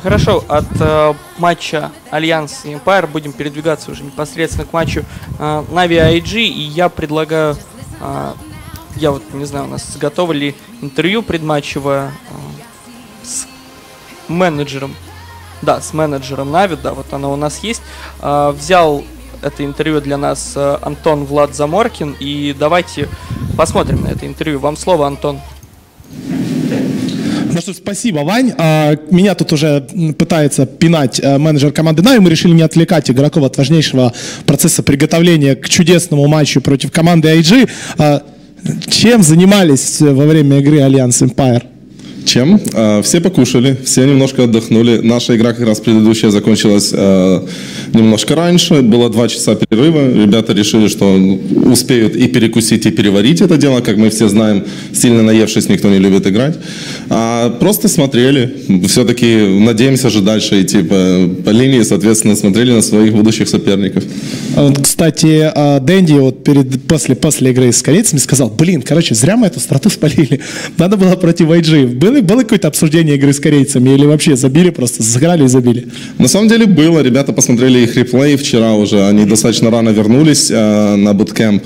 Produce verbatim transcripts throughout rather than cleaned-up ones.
Хорошо, от э, матча Альянс и Empire будем передвигаться уже непосредственно к матчу э, Нави ай джи, и я предлагаю, э, я вот не знаю, у нас готово ли интервью предматчевое э, с менеджером, да, с менеджером Нави, да, вот оно у нас есть. Э, взял это интервью для нас э, Антон Влад Заморкин, и давайте посмотрим на это интервью. Вам слово, Антон. Ну что, спасибо, Вань. Меня тут уже пытается пинать менеджер команды Нави. Мы решили не отвлекать игроков от важнейшего процесса приготовления к чудесному матчу против команды ай джи. Чем занимались во время игры Альянс Empire? Чем? Все покушали, все немножко отдохнули. Наша игра как раз предыдущая закончилась немножко раньше. Было два часа перерыва. Ребята решили, что успеют и перекусить, и переварить это дело. Как мы все знаем, сильно наевшись, никто не любит играть. А просто смотрели. Все-таки надеемся же дальше идти по, по линии. Соответственно, смотрели на своих будущих соперников. Кстати, Дэнди вот перед, после, после игры с корейцами сказал: блин, короче, зря мы эту страту спалили. Надо было против ай джи. Было, было какое-то обсуждение игры с корейцами или вообще забили, просто сыграли и забили? На самом деле было. Ребята посмотрели их реплей вчера уже. Они достаточно рано вернулись э, на буткемп.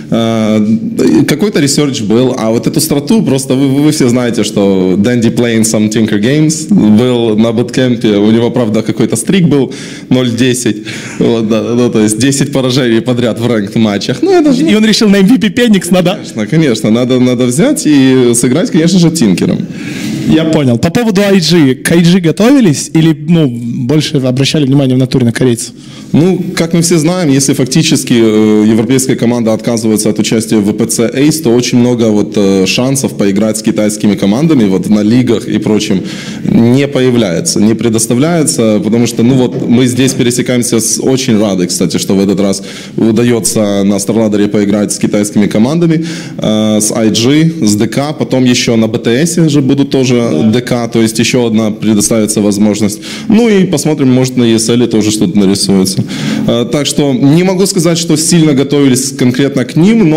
Э, какой-то ресерч был. А вот эту страту просто вы, вы все знаете, что Dandy playing some Tinker Games был на буткемпе. У него, правда, какой-то стрик был ноль десять. Вот, да, ну, то есть десять поражений подряд в рэнкд матчах. Ну, это же... И он решил на эм ви пи Пеникс надо... Конечно, конечно. Надо, надо взять и сыграть, конечно же, Тинкером. Я понял. По поводу ай джи. К ай джи готовились или ну, больше обращали внимание в натуре на корейцев? Ну, как мы все знаем, если фактически э, европейская команда отказывается от участия в ви пи си Ace, то очень много вот, э, шансов поиграть с китайскими командами вот, на лигах и прочем не появляется, не предоставляется, потому что ну, вот, мы здесь пересекаемся с очень рады, кстати, что в этот раз удается на StarLadder поиграть с китайскими командами, э, с ай джи, с ди кей, потом еще на би ти эс же будут тоже да. ди кей, то есть еще одна предоставится возможность. Ну и посмотрим, может на и эс эл тоже что-то нарисуется. Так что не могу сказать, что сильно готовились конкретно к ним,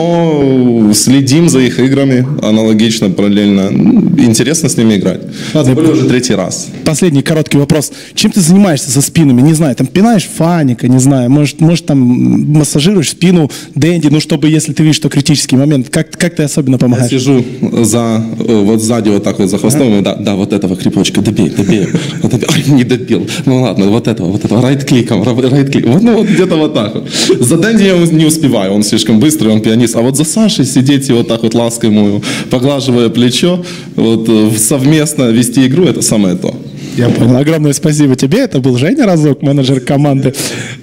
но следим за их играми аналогично, параллельно. Интересно с ними играть. Ладно, были уже третий раз. Последний короткий вопрос. Чем ты занимаешься со спинами? Не знаю, там пинаешь Фаника, не знаю, может, может там массажируешь спину Дэнди, ну чтобы, если ты видишь, что критический момент, как, как ты особенно помогаешь? Я сижу за, вот сзади вот так вот за хвостом, ага. да, да, вот этого крепочка, добей, добей. Вот это, ой, не добил. Ну ладно, вот этого, вот этого, райт-кликом, райт-кликом. Вот, ну вот где-то вот так вот. За Дэнди я не успеваю, он слишком быстрый, он пианист. А вот за Сашей сидеть и вот так вот лаской ему, поглаживая плечо, вот совместно вести игру, это самое то. Я понял. Огромное спасибо тебе. Это был Женя Разок, менеджер команды.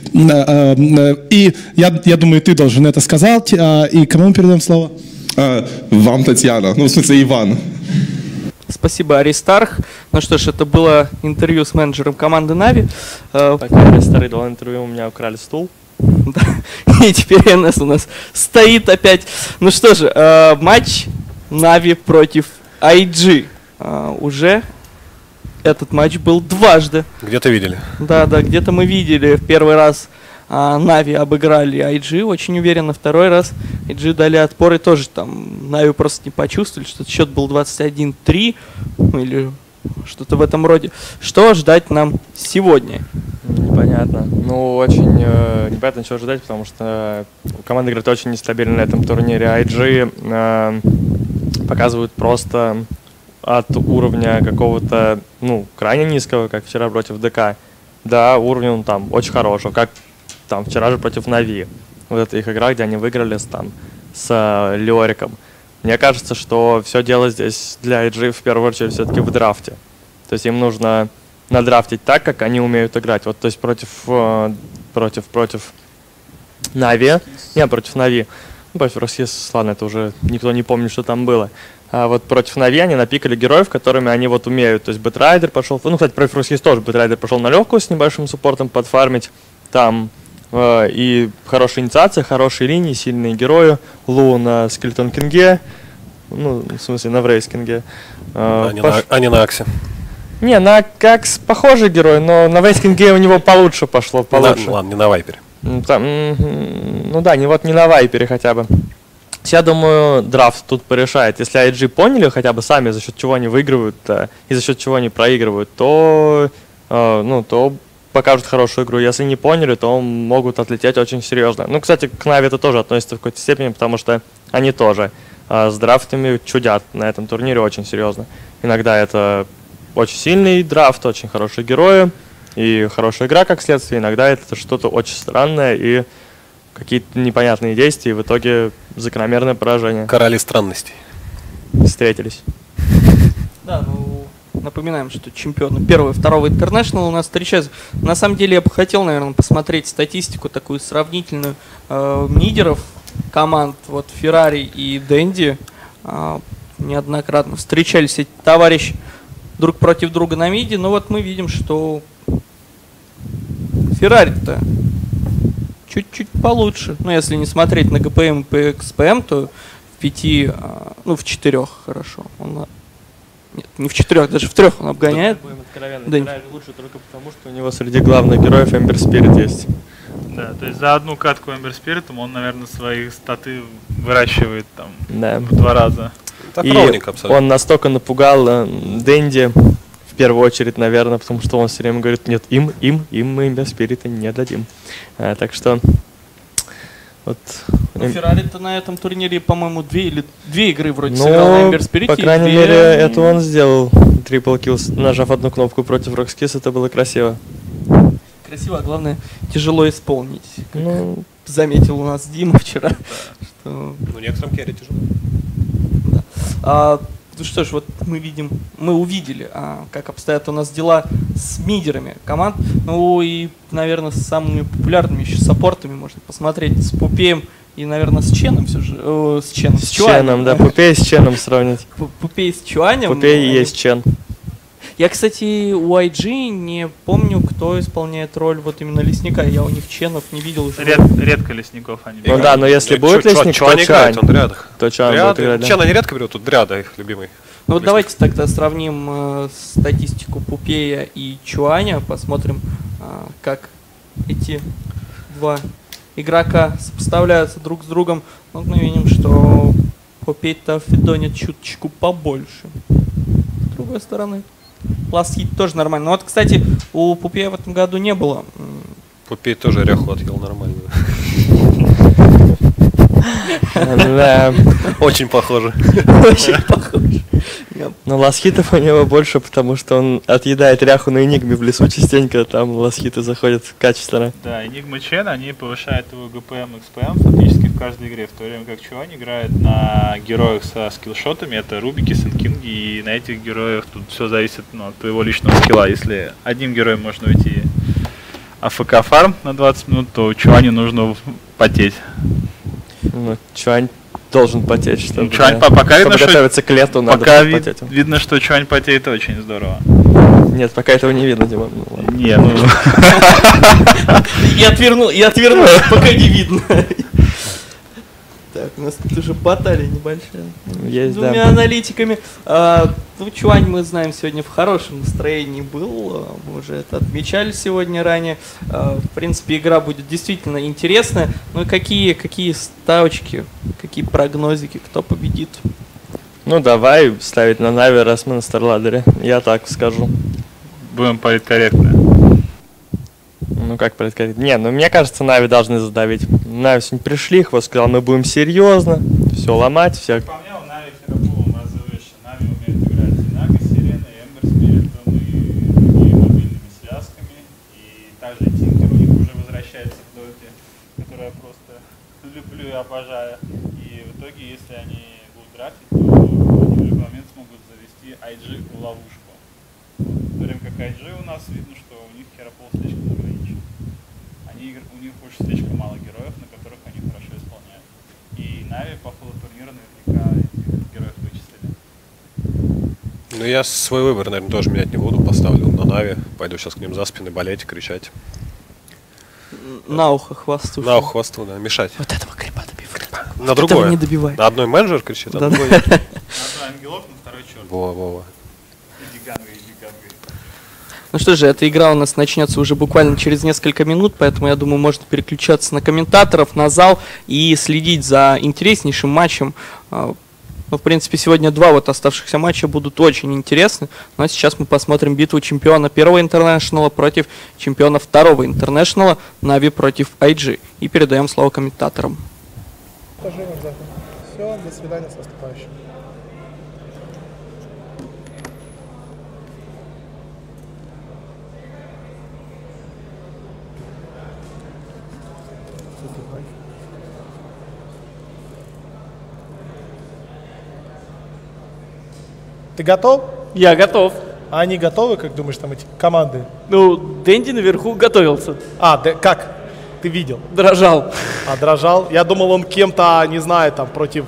И я, я думаю, ты должен это сказать. И кому мы передаем слово? Вам, Татьяна. Ну, в смысле, Иван. Спасибо, Аристарх. Ну что ж, это было интервью с менеджером команды Нави. Пока Аристарх дал интервью, у меня украли стул. И теперь эн эс у нас стоит опять. Ну что же, матч Нави против ай джи. Уже этот матч был дважды. Где-то видели. Да, да, где-то мы видели. В первый раз Нави обыграли ай джи очень уверенно. Второй раз ай джи дали отпор, и тоже там Нави просто не почувствовали, что счет был двадцать один три, ну, или что-то в этом роде. Что ждать нам сегодня? Непонятно. Ну, очень э, непонятно, чего ждать, потому что команда играет очень нестабильно на этом турнире. ай джи э, показывают просто от уровня какого-то, ну, крайне низкого, как вчера против ди кей, до уровня ну, там очень хорошего, как там вчера же против Нави. Вот эта их игра, где они выиграли с, там, с э, Леориком. Мне кажется, что все дело здесь для ай джи в первую очередь все-таки в драфте. То есть им нужно надрафтить так, как они умеют играть. Вот, то есть против, э, против, против Нави, не, против Нави, ну, против Россис, ладно, это уже никто не помнит, что там было. А вот против Нави они напикали героев, которыми они вот умеют. То есть Бэтрайдер пошел, ну, кстати, против Россис тоже Бэтрайдер пошел на легкую с небольшим суппортом подфармить. Там э, и хорошая инициация, хорошие линии, сильные герои. Лу на Скелетон Кинге, ну, в смысле, на Врейс Кинге. Э, а, не на, а не на Аксе. Не, на как похожий герой, но на Врейс Кинге у него получше пошло, получше. На, ладно, не на Вайпере. Там, ну да, не вот не на Вайпере хотя бы. Я думаю, драфт тут порешает. Если ай джи поняли хотя бы сами, за счет чего они выигрывают и за счет чего они проигрывают, то э, ну, то покажут хорошую игру. Если не поняли, то могут отлететь очень серьезно. Ну, кстати, к Нави это тоже относится в какой-то степени, потому что они тоже э, с драфтами чудят на этом турнире очень серьезно. Иногда это очень сильный драфт, очень хорошие герои и хорошая игра, как следствие. Иногда это что-то очень странное и какие-то непонятные действия, и в итоге закономерное поражение. Короли странностей. Встретились. Да, ну, напоминаем, что чемпионы первого и второго International у нас встречаются. На самом деле я бы хотел, наверное, посмотреть статистику такую сравнительную э, лидеров команд, вот Ferrari и Dendy. Э, неоднократно встречались эти товарищи друг против друга на миде, но вот мы видим, что Ferrari-то чуть-чуть получше. Ну, если не смотреть на ГПМ и икс пи эм, то в пяти, ну, в четырех хорошо. Он, нет, не в четырех, даже в трех он обгоняет. Будем откровенны, Да. Ferrari лучше только потому, что у него среди главных героев Ember Spirit есть. Да, то есть за одну катку Ember Spirit он, наверное, свои статы выращивает там Да. в два раза. Так И ровненько абсолютно. он настолько напугал э, Дэнди, в первую очередь, наверное, потому что он все время говорит, нет, им, им, им мы Ember Spirit не дадим. А, так что вот. Ну, эм, Ferrari-то на этом турнире, по-моему, две или две игры вроде Ну, сыграл на Ember Spirit. по и крайней две- мере, это он сделал. Трипл килл, нажав одну кнопку против Roxkiss, это было красиво. Красиво, а главное, тяжело исполнить. Как Ну, заметил у нас Дима вчера. Что, Ну, некоторым керри тяжело. да. А, ну что ж, вот мы видим, мы увидели, а, как обстоят у нас дела с мидерами команд. Ну и, наверное, с самыми популярными еще саппортами можно посмотреть. С Пупеем и, наверное, с Ченом все же. О, с Ченом. с Ченом, да, Пупей с Ченом сравнить. Пу- Пупей с Чуанем. Пупей ну, и есть Чен. Я, кстати, у ай джи не помню, кто исполняет роль вот именно лесника. Я у них Ченов не видел уже. Ред- редко лесников они Ну берут. да, но если будет лесник, то Чуань играет, Чуань. он дрядах. То Чуань будет играть, да. Чан они редко берут, тут дряда их любимый. Ну вот давайте тогда сравним э, статистику Пупея и Чуаня, посмотрим, э, как эти два игрока сопоставляются друг с другом. Вот мы видим, что Пупей-то фидонит чуточку побольше. С другой стороны, Ласт-хит тоже нормально. Ну вот, кстати, у Пупея в этом году не было. м, Пупей тоже ряху отъел нормально. Да. Очень похоже. Очень похож. Я- Но ласхитов у него больше, потому что он отъедает ряху на Энигме в лесу частенько, там ласхиты заходят качественно. Да, Enigma Чен, они повышают его ГПМ, икс-пи-эм фактически в каждой игре, в то время как Чуань играет на героях со скиллшотами, это Рубики, Сенкинги, и на этих героях тут все зависит, ну, от твоего личного скилла. Если одним героем можно уйти АФК фарм на двадцать минут, то Чуаню нужно потеть. Ну, Чуань должен потеть, чтобы, Чуань, да, по- пока чтобы видно, что- готовиться к лету, надо Пока ви- потеть. видно, что Чуань потеет очень здорово. Нет, пока этого не видно, Дима. Ну, ладно. Не, ну... И отвернул, и отвернулся, пока не видно. Так, у нас тут уже баталия небольшая. Есть, С двумя да. аналитиками. А, ну, Чуань, мы знаем, сегодня в хорошем настроении был. а, Мы уже это отмечали сегодня ранее. А, в принципе, игра будет действительно интересная. Ну и какие, какие ставочки, какие прогнозики, кто победит? Ну, давай ставить на Нави, раз мы на Старладере. Я так скажу. Будем политкорректны. Ну, как предсказать? Не, ну, мне кажется, Нави должны задавить. Нави сегодня пришли, Хвост сказал, мы будем серьезно, все ломать, всех. По мне, у Нави Хераполом разовыше. Нави умеет играть и Нага, Сирена, и Эмбер Спиритом, и другими мобильными связками. И также Тинкер у них уже возвращается в доте, которую я просто люблю и обожаю. И в итоге, если они будут драфтить, то они в любой момент смогут завести ай джи в ловушку. В то время как ай джи у нас видно, что у них Херапол слишком ограничен. Они, игр- у них очень слишком мало героев, на которых они хорошо исполняют. И Нави по ходу турнира наверняка этих героев вычислили. Ну, я свой выбор, наверное, тоже менять не буду. Поставлю на Нави. Пойду сейчас к ним за спины болеть, кричать. На ухо Хвосту. На ухо Хвосту, да, мешать. Вот этого крипа добивай. На другое. не добивай. На одной менеджер кричит, а Да-да. другой... На одной ангелок, на второй черт. Во, во, во. Иди ганга, иди ганга. Ну что же, эта игра у нас начнется уже буквально через несколько минут, поэтому я думаю, можно переключаться на комментаторов, на зал и следить за интереснейшим матчем. А, Но, в принципе, сегодня два вот оставшихся матча будут очень интересны. Ну а сейчас мы посмотрим битву чемпиона первого интернешнала против чемпиона второго интернешнала, Нави против ай джи. И передаем слово комментаторам. Все, до свидания, с наступающим. Ты готов? Я готов. А они готовы, как думаешь, там эти команды? Ну, Дэнди наверху готовился. А, да, как? Ты видел? Дрожал. А, дрожал? Я думал, он кем-то, не знаю, там, против...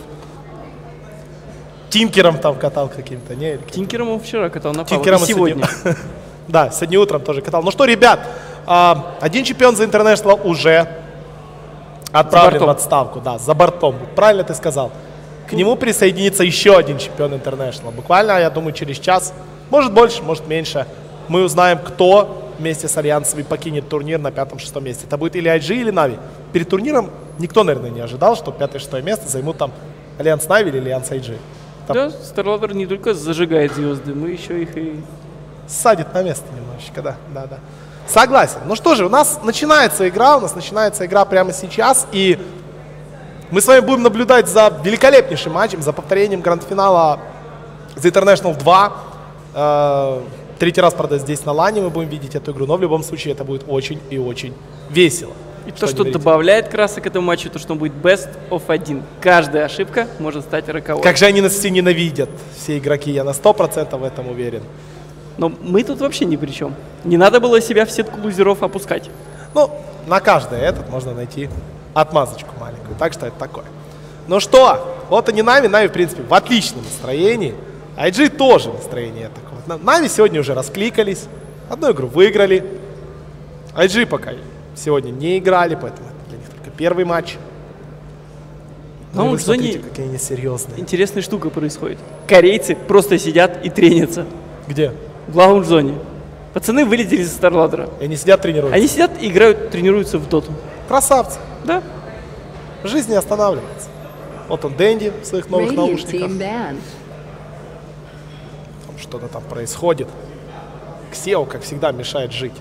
Тинкером там катал каким-то, не? Тинкером он вчера катал на Тинкером сегодня. Да, сегодня утром тоже катал. Ну что, ребят, один чемпион за Интернешнл уже отправлен в отставку. Да, за бортом. Правильно ты сказал. К нему присоединится еще один чемпион Интернешнл. Буквально, я думаю, через час, может больше, может меньше, мы узнаем, кто вместе с Альянсом покинет турнир на пятом-шестом месте. Это будет или ай джи, или Нави. Перед турниром никто, наверное, не ожидал, что пятое-шестое место займут там Альянс Нави или Альянс ай джи. Там... Да, StarLadder не только зажигает звезды, мы еще их и... Садит на место немножечко, да, да, да. Согласен. Ну что же, у нас начинается игра, у нас начинается игра прямо сейчас, и мы с вами будем наблюдать за великолепнейшим матчем, за повторением гранд-финала The International два. Э, третий раз, правда, здесь на лане мы будем видеть эту игру, но в любом случае это будет очень и очень весело. И то, что добавляет красок этому матчу, то, что он будет best of один. Каждая ошибка может стать роковой. Как же они нас все ненавидят, все игроки, я на сто процентов в этом уверен. Но мы тут вообще ни при чем. Не надо было себя в сетку лузеров опускать. Ну, на каждый этот можно найти отмазочку маленькую, так что это такое. Ну что, вот они Нави, Нави, в принципе, в отличном настроении. ай джи тоже настроение такое. Нави сегодня уже раскликались, одну игру выиграли. ай джи пока сегодня не играли, поэтому это для них только первый матч. Но ну, в зоне какие они серьезные. Интересная штука происходит. Корейцы просто сидят и тренятся. Где? В лаунж-зоне. Пацаны вылетели из StarLadder. И они сидят, тренируются. Они сидят, играют, тренируются в доту. Красавцы. Да. Жизнь не останавливается. Вот он, Дэнди, в своих новых наушниках. Там что-то там происходит. Ксео, как всегда, мешает жить.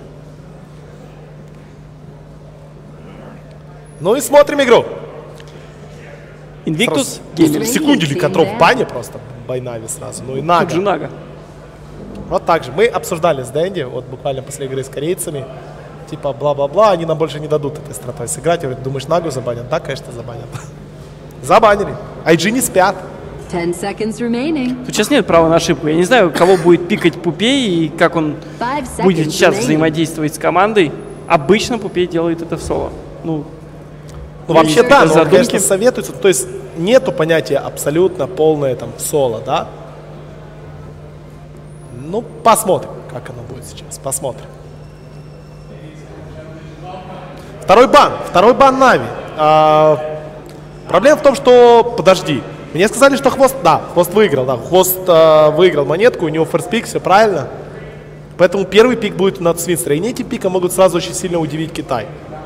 Ну и смотрим игру. Invictus Gaming. Секунде Ликотров в бане просто. Байнави сразу. Ну и Нага. Тут же Нага. Вот так же. Мы обсуждали с Дэнди, вот буквально после игры с корейцами. Типа бла-бла-бла, они нам больше не дадут этой стратой сыграть. Я говорю, думаешь, Нагу забанят? Да, конечно, забанят. Забанили. ай джи не спят. Тут сейчас нет права на ошибку. Я не знаю, кого будет пикать Пупей и как он будет сейчас взаимодействовать с командой. Обычно Пупей делает это в соло. Ну, ну вообще да, но, конечно, советуется. То есть нету понятия абсолютно полное там соло, да? Ну, посмотрим, как оно будет сейчас. Посмотрим. Второй бан. Второй бан Нави. А, проблема в том, что... Подожди. Мне сказали, что Хвост... Да, Хвост выиграл, да. Хвост а, выиграл монетку, у него ферст пик, все правильно. Поэтому первый пик будет над Свинстера. И эти пика могут сразу очень сильно удивить Китай.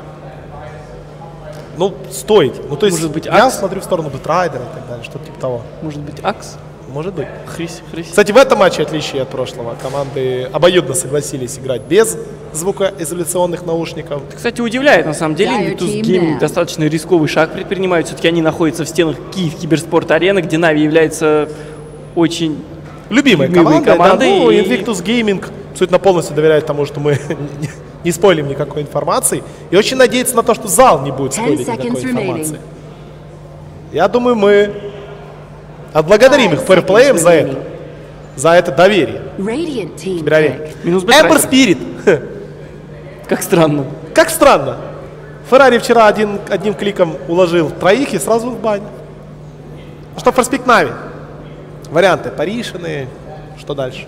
Ну, стоит. Ну, то есть, может быть, я Акс? смотрю в сторону Бэтрайдера и так далее, что-то типа того. Может быть, Акс? Может быть. Хрись, хрись. Кстати, в этом матче отличие от прошлого. Команды обоюдно согласились играть без звукоизоляционных наушников. Кстати, удивляет, на самом деле, Invictus Gaming достаточно рисковый шаг предпринимает. Все-таки они находятся в стенах Киев Киберспорт-арены, где Нави является очень любимой командой. командой да, ну, и... Invictus Gaming абсолютно полностью доверяет тому, что мы не спойлим никакой информации. И очень надеется на то, что зал не будет спойлить никакой информации. Я думаю, мы отблагодарим их фэрплеем за это. За это доверие. Минус Эмбер Спирит. Как странно. Как странно. Феррари вчера один, одним кликом уложил троих и сразу в баню. Ну что, форспик Нави. Варианты порешены. Что дальше?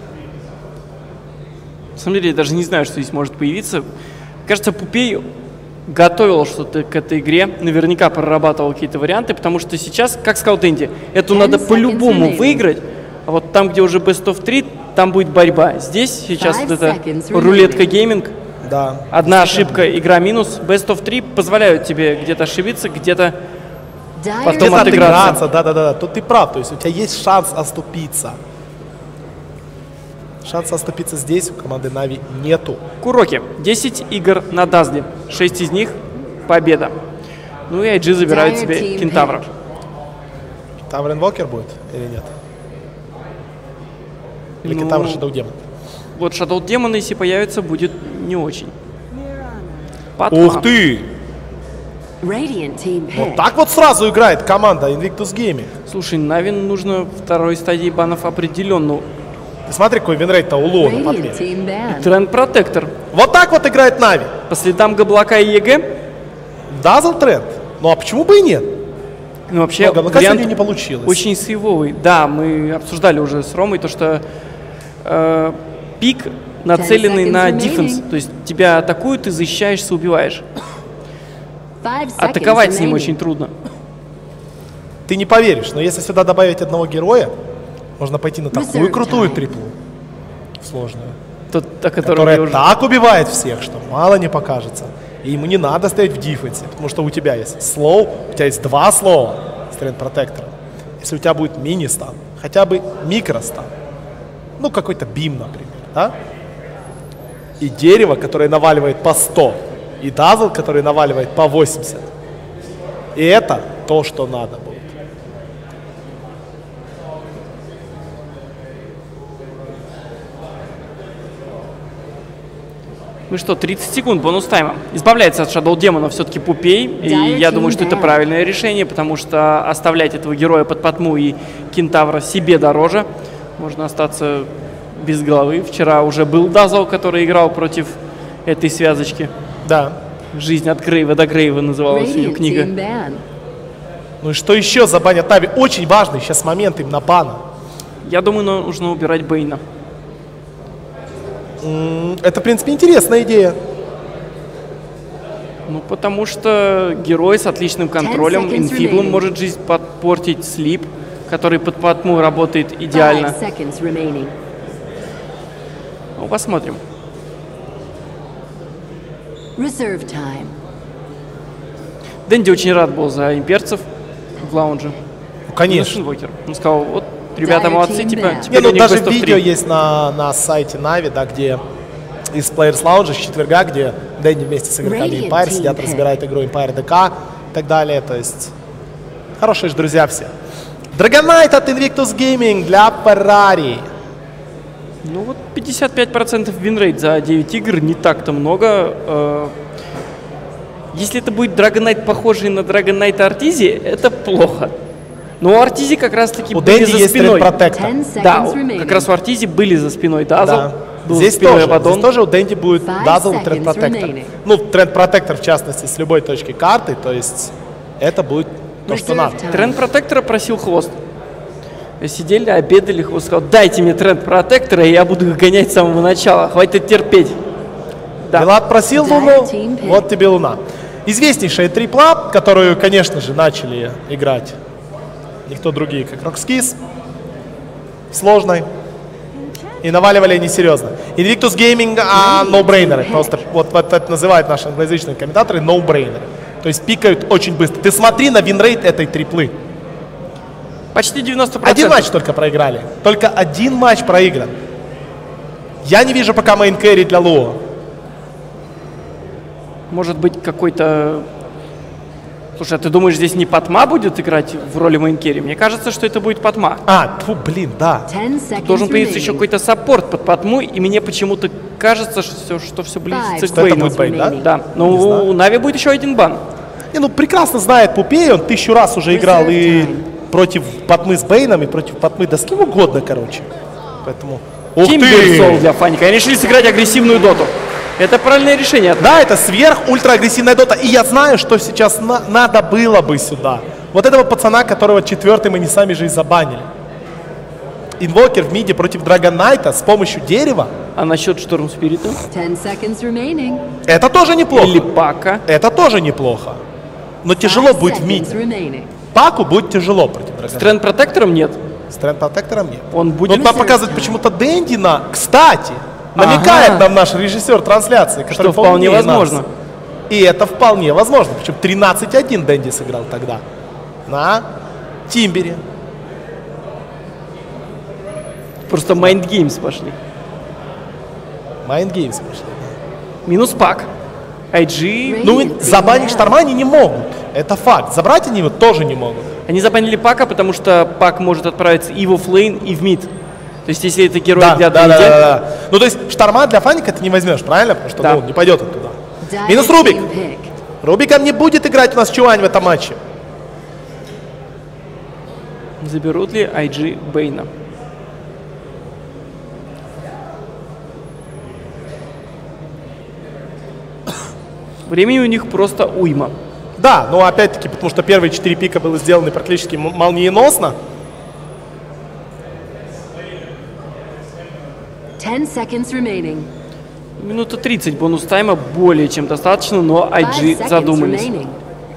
На самом деле, я даже не знаю, что здесь может появиться. Кажется, Пупей готовил что-то к этой игре. Наверняка прорабатывал какие-то варианты, потому что сейчас, как сказал Дэнди, эту надо по-любому выиграть. А вот там, где уже best of три, там будет борьба. Здесь сейчас вот эта рулетка гейминг. Да. Одна ошибка, игра минус. Best of три позволяют тебе где-то ошибиться, где-то потом Где-то отыграться. отыграться, да-да-да. Тут ты прав, то есть у тебя есть шанс оступиться. Шанса оступиться здесь у команды Нави нету. Куроки. десять игр на Дазле. шесть из них победа. Ну и ай джи забирают себе Кентавра. Кентавр Инвокер будет или нет? Или Ну, Кентавр Shadow Demon? Вот Shadow Demon, если появится, будет не очень. Патма. Ух ты! Вот так вот сразу играет команда Invictus Gaming. Слушай, Навин нужно второй стадии банов определенно. Ты смотри, какой винрейт-то у Луа на подме. Тренд Протектор. Вот так вот играет Нави. По следам Габлака и ЕГЭ. Дазл тренд. Ну а почему бы и нет? Ну, вообще, Но Габлака вариант сегодня не получилось. очень сейвовый. Да, мы обсуждали уже с Ромой то, что э, пик нацеленный на дефенс. То есть тебя атакуют, ты защищаешься, убиваешь. Атаковать с ним очень трудно. Ты не поверишь, но если сюда добавить одного героя, можно пойти на такую крутую триплу. Сложную. Тот, о котором я Которая уже... так убивает всех, что мало не покажется. И ему не надо стоять в дефенсе, потому что у тебя есть слоу, у тебя есть два слоу с тренд протектором. Если у тебя будет мини-стан, хотя бы микростан, ну какой-то бим, например, да? И дерево, которое наваливает по сто, и дазл, который наваливает по восемьдесят. И это то, что надо будет. Ну что, тридцать секунд бонус тайма. Избавляется от Shadow Демона все-таки Пупей. И я думаю, что это правильное решение, потому что оставлять этого героя под Патму и Кентавра себе дороже. Можно остаться без головы. Вчера уже был Дазл, который играл против этой связочки. Да. «Жизнь от Грейва до Грейва» называлась у него книга. Ну и что еще забанят Нави? Очень важный сейчас момент именно бана. Я думаю, нужно убирать Бейна. Это, в принципе, интересная идея. Ну, потому что герой с отличным контролем, инфиблом может жизнь подпортить, слип, который под Патму работает идеально. Ну, посмотрим. Дэнди очень рад был за имперцев в лаунже. Ну, конечно. Он сказал, вот, ребята молодцы, типа, Не, теперь ну у них даже best of видео three. есть на, на сайте Нави, да, где из Players Lounge с четверга, где Дэнди вместе с игроками Empire сидят, разбирают игру Empire ди кей и так далее. То есть хорошие же друзья все. Dragonite от Invictus Gaming для Ferrari. Ну вот пятьдесят пять процентов винрейт за девять игр не так-то много. Э, Если это будет Dragonite, похожий на Dragonite Артизи, это плохо. Но у Артизи как раз-таки У были Дэнди за есть спиной. Тренд Протектор. Да, как раз у Артизи были за спиной Дазл. Да. Был Здесь за спиной тоже, Абаддон. здесь тоже у Дэнди будет Five Дазл и seconds Тренд Протектор. remaining. Ну, Тренд Протектор, в частности, с любой точки карты, то есть это будет то, что Reserve надо. time. Тренд Протектора просил хвост. Сидели, обедали, хвост сказал, дайте мне Тренд Протектора, и я буду их гонять с самого начала. Хватит терпеть. Да. Вилат просил Dire Луну, Team Pick. вот тебе Луна. Известнейшая трипла, которую, конечно же, начали играть никто другие, как Rockskis. Сложной. И наваливали они серьезно. Invictus Gaming, а ноу-брейнеры. Просто вот, вот это называют наши англоязычные комментаторы ноу-брейнеры. То есть пикают очень быстро. Ты смотри на винрейт этой триплы. Почти девяносто процентов. Один матч только проиграли. Только один матч проигран. Я не вижу пока мейн-кэрри для Луо. Может быть, какой-то... Слушай, а ты думаешь, здесь не Патма будет играть в роли мейнкерри? Мне кажется, что это будет Патма. А, фу, блин, да. Ten seconds Должен появиться еще remaining. какой-то саппорт под Патму, и мне почему-то кажется, что все, что все близится к Что это Бейну. будет Бейн, да? Да, но Не знаю. у Нави будет еще один бан. Не, ну прекрасно знает Пупей, он тысячу раз уже играл и time. против Патмы с Бейном, и против Патмы да с кем угодно, короче. Поэтому... Ух Кимберсол ты! для Фаника. Они решили сыграть агрессивную доту. Это правильное решение. Да, это сверх-ультра-агрессивная дота. И я знаю, что сейчас на- надо было бы сюда. Вот этого пацана, которого четвертым они сами же и забанили. Инвокер в миде против Драгонайта с помощью дерева. А насчет Шторм Спирита? Ten seconds remaining. Это тоже неплохо. Или Пака? Это тоже неплохо. Но тяжело Five будет в seconds миде. Remaining. Паку будет тяжело против С Драгонайта. Тренд Протектором нет. С тренд-протектором нет. Он Ну, будет... вот нам показывает почему-то Дэндина. Кстати, намекает Ага. нам наш режиссер трансляции, который Что вполне поумнее нас. возможно. И это вполне возможно. Причем тринадцать один Дэнди сыграл тогда. на Тимбере. Просто Mind Games пошли. Mind Games пошли. Минус пак. ай джи... Ну, забанить Шторма они не могут. Это факт. Забрать они его тоже не могут. Они забанили пака, потому что пак может отправиться и в оффлейн, и в мид. То есть, если это герой Да, для да, ди да, ди, да, да. Ну, то есть Шторма для Фаника ты не возьмешь, правильно? Потому что Да. ну, не пойдет он туда. Минус Рубик. Рубиком не будет играть у нас Чуань в этом матче. заберут ли ай джи Бейна? Времени у них просто уйма. Да, но опять-таки, потому что первые четыре пика были сделаны практически м- молниеносно. Ten seconds remaining. Минута тридцать бонус тайма более чем достаточно, но ай джи Five seconds задумались. remaining.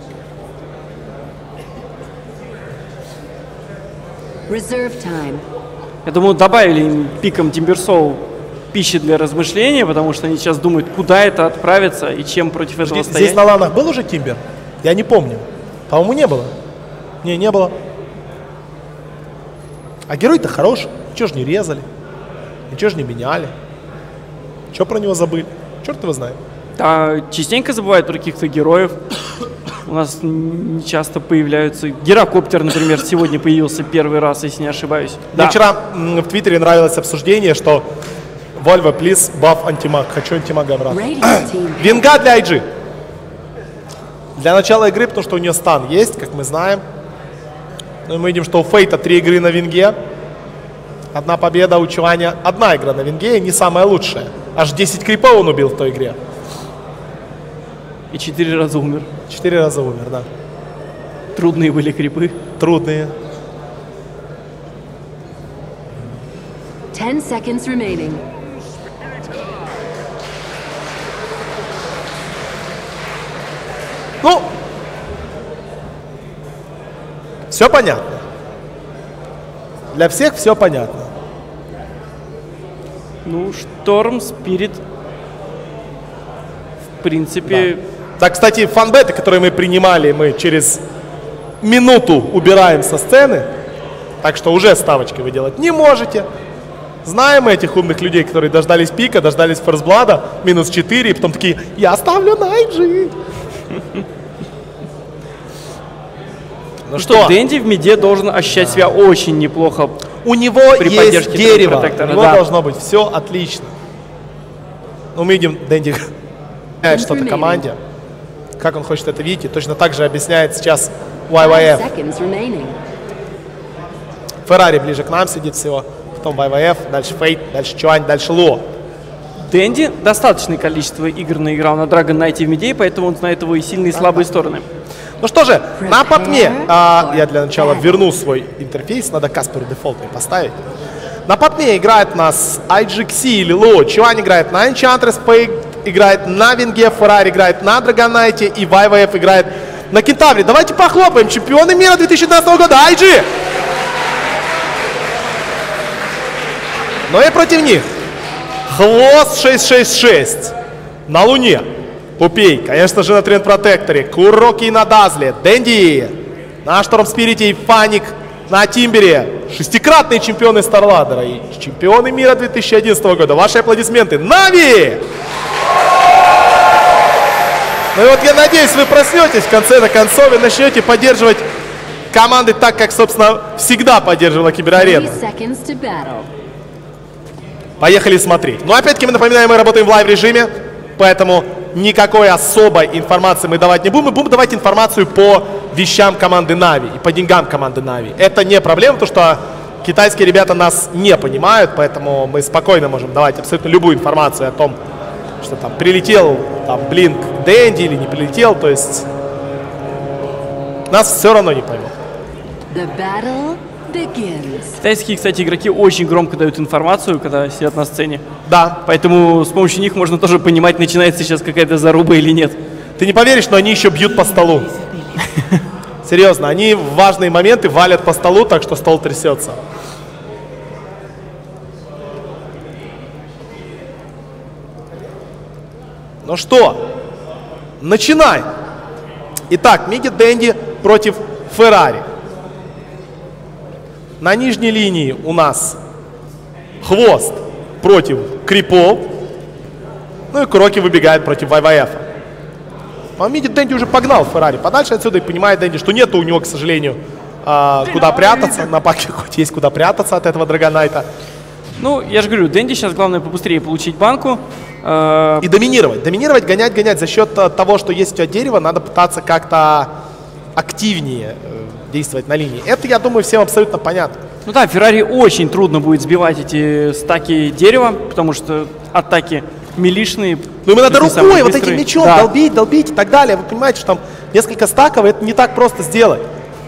Reserve time. Я думаю, добавили им пиком Тимберсоу пищи для размышления, потому что они сейчас думают, куда это отправиться и чем против этого Здесь, стоять. здесь на ланах был уже Тимбер? Я не помню. По-моему, не было. Не, не было. А герой-то хороший. Ничего ж не резали. Ничего ж не меняли. Чего про него забыли? Черт его знает. Да, частенько забывают про каких-то героев. У нас не часто появляются. Гирокоптер, например, сегодня появился первый раз, если не ошибаюсь. Мне вчера м, в Твиттере нравилось обсуждение, что Volvo, please, buff антимаг. Хочу антимага обратно. Radiant team. Винга для ай джи. Для начала игры, потому что у нее стан есть, как мы знаем. Ну и мы видим, что у Фейта три игры на винге. Одна победа, у Чуаня одна игра на винге, и не самая лучшая. Аж десять крипов он убил в той игре. И четыре раза умер. Четыре раза умер, да. Трудные были крипы. Трудные. Ten seconds remaining. Ну, все понятно. Для всех все понятно. Ну, Шторм, Спирит. В принципе, Да, кстати, фанбеты, которые мы принимали, мы через минуту убираем со сцены. Так что уже ставочки вы делать не можете. Знаем мы этих умных людей, которые дождались пика, дождались ферстблада, минус четыре, и потом такие, я ставлю на ай джи. Ну что, Дэнди в миде должен ощущать себя очень неплохо. У него При есть поддержке дерево, у протектора, него да. должно быть все отлично. Ну, мы видим, Дэнди объясняет что-то команде, как он хочет это видеть, и точно так же объясняет сейчас вай вай Five эф. seconds remaining. Феррари ближе к нам сидит всего, потом вай вай эф, дальше Фейт, дальше Чуань, дальше Ло. Дэнди достаточное количество игр наиграл на Dragon Knight в миде, поэтому он знает его и сильные, и слабые стороны. Ну что же, на потме, а, я для начала верну свой интерфейс, надо Касперу дефолтный поставить. На потме играет у нас ай джи Кси или Ло, Чуань играет на Enchantress, Фейт играет на Винге, Феррари играет на Dragon Knight и вай вай эф играет на Кентавре. Давайте похлопаем, чемпионы мира две тысячи девятнадцатого года, ай джи! Ну и против них Хвост шесть шесть шесть на Луне. Пупей, конечно же, на Тренд Протекторе. Куроки на Дазле. Дэнди на Шторм Спирите и Фаник на Тимбере. Шестикратные чемпионы Старладера и чемпионы мира две тысячи одиннадцатого года. Ваши аплодисменты. Нави! Ну и вот я надеюсь, вы проснетесь в конце на концов и начнете поддерживать команды так, как, собственно, всегда поддерживала Киберарена. Three seconds to battle. Поехали смотреть. Но опять-таки мы напоминаем, мы работаем в лайв-режиме, поэтому никакой особой информации мы давать не будем. Мы будем давать информацию по вещам команды Нави и по деньгам команды Нави. Это не проблема, потому что китайские ребята нас не понимают, поэтому мы спокойно можем давать абсолютно любую информацию о том, что там прилетел там Блинк Дэнди или не прилетел, то есть нас все равно не поймут. The battle begins. Китайские, кстати, игроки очень громко дают информацию, когда сидят на сцене. Да. Поэтому с помощью них можно тоже понимать, начинается сейчас какая-то заруба или нет. Ты не поверишь, но они еще бьют по столу. Серьезно, они в важные моменты валят по столу, так что стол трясется. Ну что, начинаем. Итак, Миги Дэнди против Феррари. На нижней линии у нас Хвост против Крипов. Ну и Кроки выбегает против вэ вэ эф. Он видит, Дэнди уже погнал Феррари подальше отсюда и понимает Дэнди, что нет у него, к сожалению, э, куда прятаться. На паке хоть есть куда прятаться от этого Драгонайта. Ну, я же говорю, Дэнди сейчас главное побыстрее получить банку. Э... И доминировать. Доминировать, гонять, гонять. За счет того, что есть у тебя дерево, надо пытаться как-то активнее э, действовать на линии. Это, я думаю, всем абсолютно понятно. Ну да, Феррари очень трудно будет сбивать эти стаки дерева, потому что атаки милишные. Ну, ему надо рукой, вот этим мечом да. долбить, долбить и так далее. Вы понимаете, что там несколько стаков, это не так просто сделать.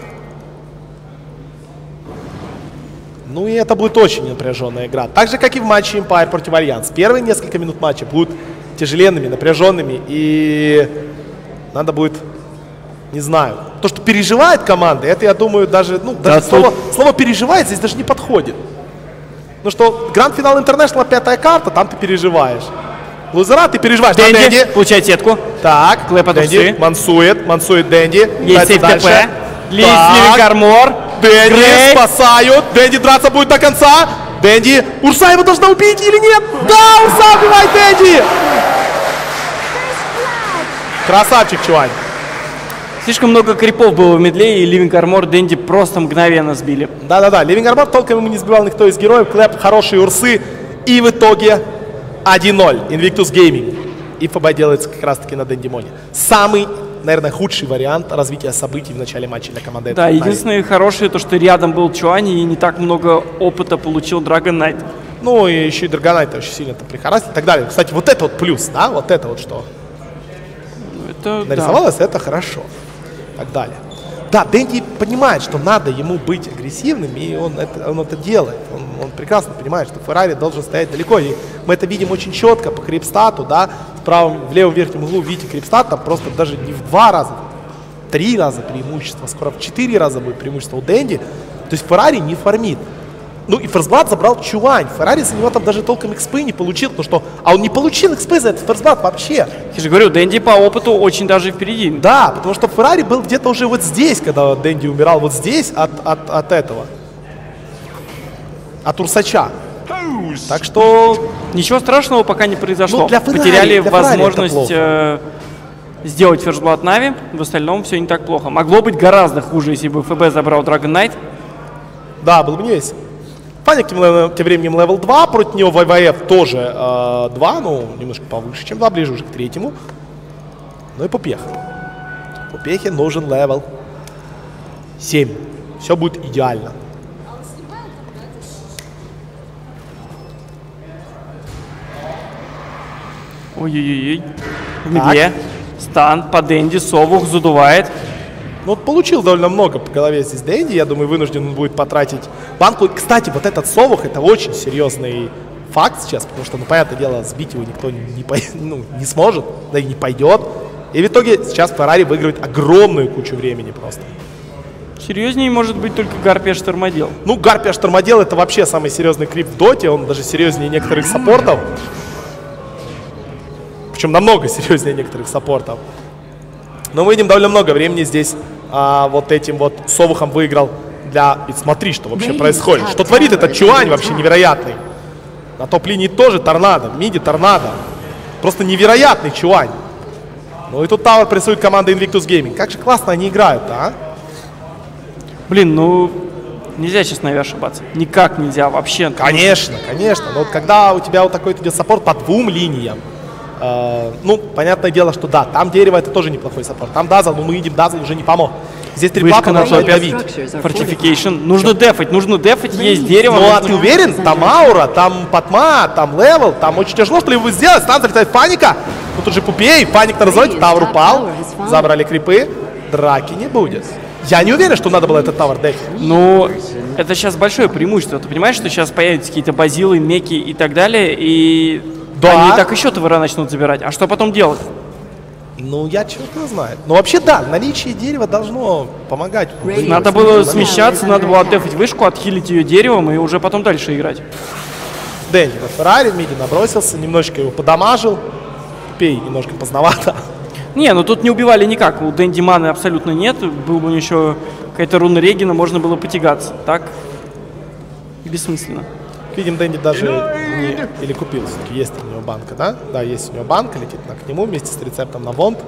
Ну и это будет очень напряженная игра. Так же, как и в матче Empire против Альянс. Первые несколько минут матча будут тяжеленными, напряженными. И надо будет, не знаю, то, что переживает команда, это, я думаю, даже, ну, даже да, слово, тут... слово «переживает» здесь даже не подходит. Ну что, Гранд-финал Интернешнл, пятая карта, там ты переживаешь. Лузера, ты переживаешь. Дэнди, Дэнди получает сетку. Так, Клэп Дэнди мансует, мансует Дэнди. Есть сейф ТП. Ливинг Армор. Дэнди Грей. спасают. Дэнди драться будет до конца. Дэнди. Урса его должна убить или нет? Да, Урса убивает Дэнди. Красавчик, чувак. Слишком много крипов было в медле, и Ливинг Армор Дэнди просто мгновенно сбили. Да-да-да, Ливинг Армор толком ему не сбивал никто из героев. Клэп, хорошие Урсы. И в итоге один ноль. Invictus Gaming. И ФБ делается как раз-таки на Дэндимоне. Самый, наверное, худший вариант развития событий в начале матча для команды. Да, единственное хорошее, то, что рядом был Чуани и не так много опыта получил Драгон Найт. Ну и еще и Драгон Найт очень сильно там прихорасил и так далее. Кстати, вот это вот плюс, да? Вот это вот что это, нарисовалось, да. это хорошо. И так далее. Да, Дэнди понимает, что надо ему быть агрессивным, и он это, он это делает. Он, он прекрасно понимает, что Феррари должен стоять далеко. И мы это видим очень четко по крипстату, да. В правом, в левом верхнем углу видите крипстат, там просто даже не в два раза, в три раза преимущество, скоро в четыре раза будет преимущество у Дэнди. То есть Феррари не фармит. Ну и Ферстблад забрал Чуань. Феррари за него там даже толком экспы не получил, потому что... А он не получил экспы за этот Ферстблад вообще. Я же говорю, Дэнди по опыту очень даже впереди. Да, потому что Феррари был где-то уже вот здесь, когда Дэнди умирал, вот здесь от, от, от этого. От Урсача. Так что... Ничего страшного пока не произошло. Ну, для Феррари, Потеряли для возможность э, сделать Ферстблад Нави. В остальном все не так плохо. Могло быть гораздо хуже, если бы ФБ забрал Драгон Найт. Да, было бы не весело. Фаник тем, тем временем левел два, против него вэ вэ эф тоже э, два, ну, немножко повыше, чем два, ближе уже к третьему. Ну и Пупех. Пупехе нужен левел семь. Все будет идеально. Ой-ой-ой. В медле. Стан по Дэнди, Совух задувает. Ну, вот получил довольно много по голове здесь Дэнди. Я думаю, вынужден он будет потратить банку. Кстати, вот этот Совух, это очень серьезный факт сейчас, потому что, ну, понятное дело, сбить его никто не, по... ну, не сможет, да и не пойдет. И в итоге сейчас Феррари выигрывает огромную кучу времени просто. Серьезнее может быть только Гарпия Штормодел. Ну, Гарпия Штормодел — это вообще самый серьезный крип в доте. Он даже серьезнее некоторых саппортов. Причем намного серьезнее некоторых саппортов. Но мы видим довольно много времени здесь а, вот этим вот Совухом выиграл для... Ведь смотри, что вообще происходит. Что творит этот Чуань вообще невероятный. На топ-линии тоже торнадо, в миде торнадо. Просто невероятный Чуань. Ну и тут тавер прессует команда Invictus Gaming. Как же классно они играют, а? Блин, ну нельзя сейчас, наверное, ошибаться. Никак нельзя вообще. Конечно, конечно. Но вот когда у тебя вот такой идет саппорт по двум линиям, Uh, ну, понятное дело, что да, там дерево — это тоже неплохой саппорт. Там Дазл, но мы видим, Дазл уже не помог. Здесь три папа нужно давить. Фортификейшн. Нужно дефать, нужно дефать, есть дерево. Ну, а ты уверен? Там аура, там Патма, там левел, там очень тяжело что-либо сделать. Там залетает Паника. Ну, тут же Пупей, Паник на разворот, Тавр упал. Забрали крипы. Драки не будет. Я не уверен, что надо было этот тавер дефить. Ну, это сейчас большое преимущество. Ты понимаешь, что сейчас появятся какие-то базилы, меки и так далее, и... Да. Они так еще тавера начнут забирать. А что потом делать? Ну, я чего-то знаю. Но вообще, да, наличие дерева должно помогать. Надо было смещаться, надо было отдефать вышку, отхилить ее деревом и уже потом дальше играть. Дэнди на Феррари в миде набросился, немножечко его подамажил. Пей немножко поздновато. Не, ну тут не убивали никак. У Дэнди маны абсолютно нет. Был бы еще какая-то руна Регина, можно было потягаться. Так бессмысленно. Видим, Дэнди даже не... Или купил, все-таки есть у него банка, да? Да, есть у него банка, летит она к нему вместе с рецептом на вонд.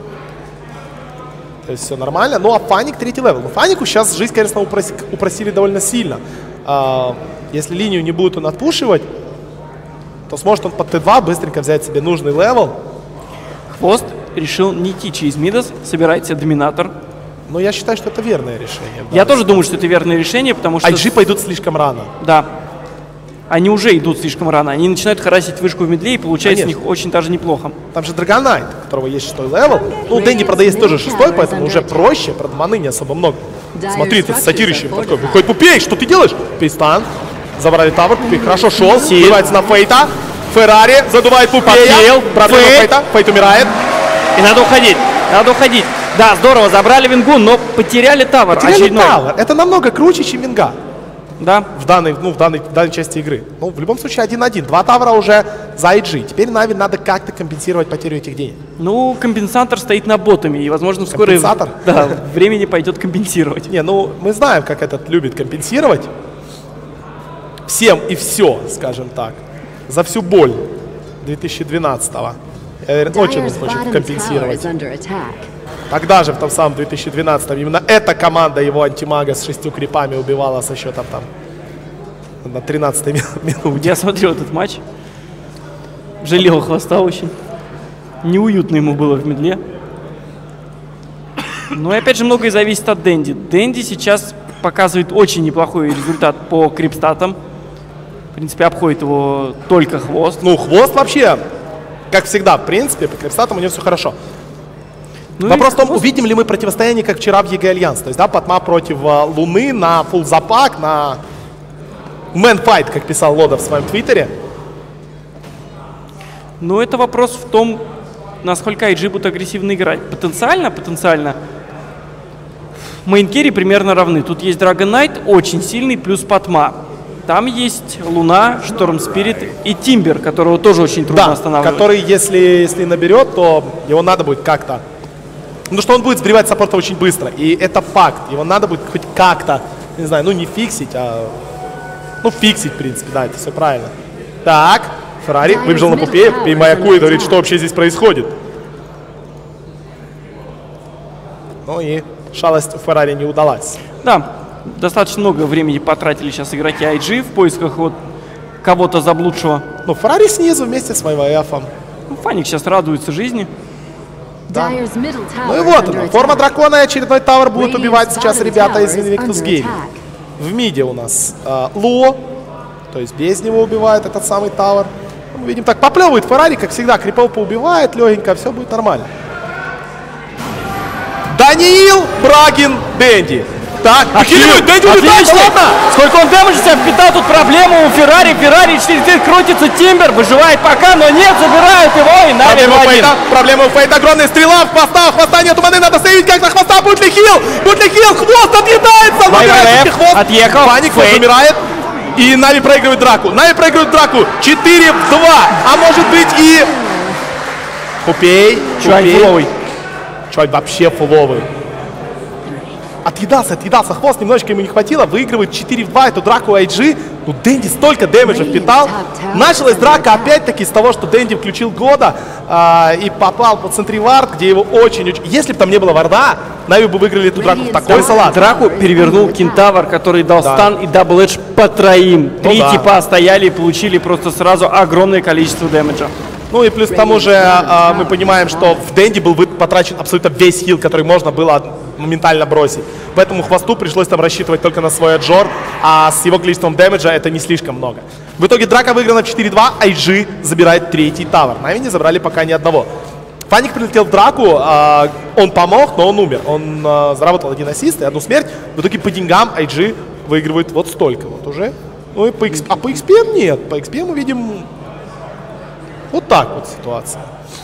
То есть все нормально. Ну, а Фаник третий левел. Ну, Фанику сейчас жизнь, конечно, упроси... упросили довольно сильно. А, если линию не будет он отпушивать, то сможет он под Т два быстренько взять себе нужный левел. Хвост решил не идти через Мидас, собирает себе доминатор. Но я считаю, что это верное решение. Я тоже думаю, что это верное решение, потому что... ай джи пойдут слишком рано. Да. Они уже идут слишком рано. Они начинают харасить вышку в медле, и получается Конечно. у них очень даже неплохо. Там же Драгонайт, у которого есть шестой левел. Ну, у Дэнди, правда, есть тоже шестой, поэтому уже проще. Правда, маны не особо много. Смотри, ты сатир еще такой. Выходит Пупей, что ты делаешь? Пейстан. Забрали тавр, Пупей хорошо шел. Сбивается на Фейта. Феррари задувает Пупея. Проблема Фейта. Фейт умирает. И надо уходить. Надо уходить. Да, здорово, забрали Вингу, но потеряли тавр. Потеряли очередной. тавр. Это намного круче, чем Винга. Да. В данной, ну, в данной, в данной части игры. Ну, в любом случае, один-один. Два тавра уже за ай джи. Теперь Нави надо как-то компенсировать потерю этих денег. Ну, компенсатор стоит на ботами, и, возможно, вскоре... Компенсатор? Да, времени пойдет компенсировать. Не, ну, мы знаем, как этот любит компенсировать. Всем и все, скажем так. За всю боль две тысячи двенадцатого. Я уверен, очень он хочет компенсировать. Тогда же, в том самом две тысячи двенадцатом, именно эта команда его антимага с шестью крипами убивала со счетом там на тринадцатой минуте. Я смотрел этот матч. Жалел Хвоста очень. Неуютно ему было в медле. Но и опять же многое зависит от Дэнди. Дэнди сейчас показывает очень неплохой результат по крипстатам. В принципе, обходит его только Хвост. Ну, Хвост вообще, как всегда, в принципе, по крипстатам у него все хорошо. Ну Вопрос в том, Хвост... увидим ли мы противостояние, как вчера в ЕГЭ Альянс. То есть, да, Патма против uh, Луны на фулл запак, на мэн-файт, как писал Лода в своем твиттере. Ну, это вопрос в том, насколько ай джи будут агрессивно играть. Потенциально, потенциально, мейн-керри примерно равны. Тут есть Dragon Knight, очень сильный, плюс Патма. Там есть Луна, Шторм Спирит и Тимбер, которого тоже очень трудно да, останавливать. который, если, если наберет, то его надо будет как-то... Ну, что он будет сбривать саппорта очень быстро. И это факт. Его надо будет хоть как-то, не знаю, ну, не фиксить, а... Ну, фиксить, в принципе, да, это все правильно. Так, Феррари выбежал на Пупея, Пупей маякует, говорит, что вообще здесь происходит. Ну и шалость у Феррари не удалась. Да, достаточно много времени потратили сейчас игроки ай джи в поисках вот кого-то заблудшего. Ну, Феррари снизу вместе с Вайваэфом. Ну, Фаник сейчас радуется жизни. Да. Ну и вот она, форма дракона и очередной тавр будут убивать сейчас ребята из Invictus Gaming. В миде у нас э, Ло, то есть без него убивает этот самый тавр. Мы видим, так поплевывает Феррари, как всегда, крипов поубивает легенько, все будет нормально. Даниил, Брагин, Дэнди. Так, Отлично! Дэнди улетает, ладно! Сколько он дэмэджа себя впитал, тут проблема у Феррари. Феррари через день крутится, Тимбер выживает пока, но нет, забирают его и Нави Проблема у один. Фейта, проблема у Фейта, огромная стрела в хвоста, в хвоста нету маны, надо сейвить как-то хвоста, будет ли хил, будет ли хил, хвост отъедается, Вайваэф хвост, отъехал, Фаник Фейт. умирает, и Нави проигрывает драку, Нави проигрывает драку, четыре в два, а может быть и... Пупей, Чувак фуловый. Чувак вообще фуловый. Отъедался, отъедался, хвост, немножечко ему не хватило, выигрывает четыре в два эту драку ай джи. Ну, Дэнди столько дэмэджа впитал. Началась драка опять-таки с того, что Дэнди включил Года а, и попал под центривард, где его очень-очень... Если бы там не было варда, Нави бы выиграли эту драку в такой салат. Драку перевернул Кентавр, который дал Да. стан и дабл эдж по троим. Три да. типа стояли и получили просто сразу огромное количество дэмэджа. Ну и плюс к тому же а, мы понимаем, что в Дэнди был вы- потрачен абсолютно весь хил, который можно было моментально бросить. Поэтому Хвосту пришлось там рассчитывать только на свой аджор, а с его количеством дэмэджа это не слишком много. В итоге драка выиграна в четыре два, ай джи забирает третий тавр. Нави не забрали пока ни одного. Фаник прилетел в драку, а, он помог, но он умер. Он а, заработал один ассист и одну смерть. В итоге по деньгам ай джи выигрывает вот столько вот уже. Ну и по икс... А по икс пи нет. По икс пи мы видим вот так вот ситуация.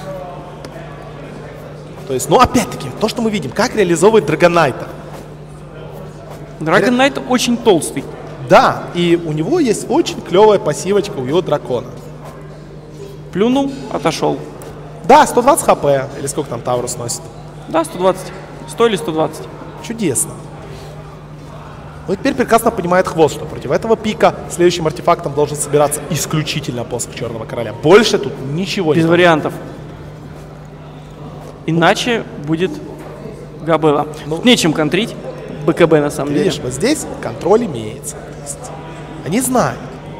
То есть, ну опять-таки, то, что мы видим, как реализовывает Драгонайта. Dragon Knight очень толстый. Да, и у него есть очень клевая пассивочка у его дракона. Плюнул, отошел. Да, сто двадцать хп, или сколько там Таурус носит. Да, сто двадцать. сто или сто двадцать. Чудесно. Но теперь прекрасно понимает Хвост, что против этого пика следующим артефактом должен собираться исключительно посох Черного Короля. Больше тут ничего Без не вариантов. Иначе будет габела. Ну, Тут нечем контрить. БКБ на самом Видишь, деле. вот здесь контроль имеется. То есть они знают,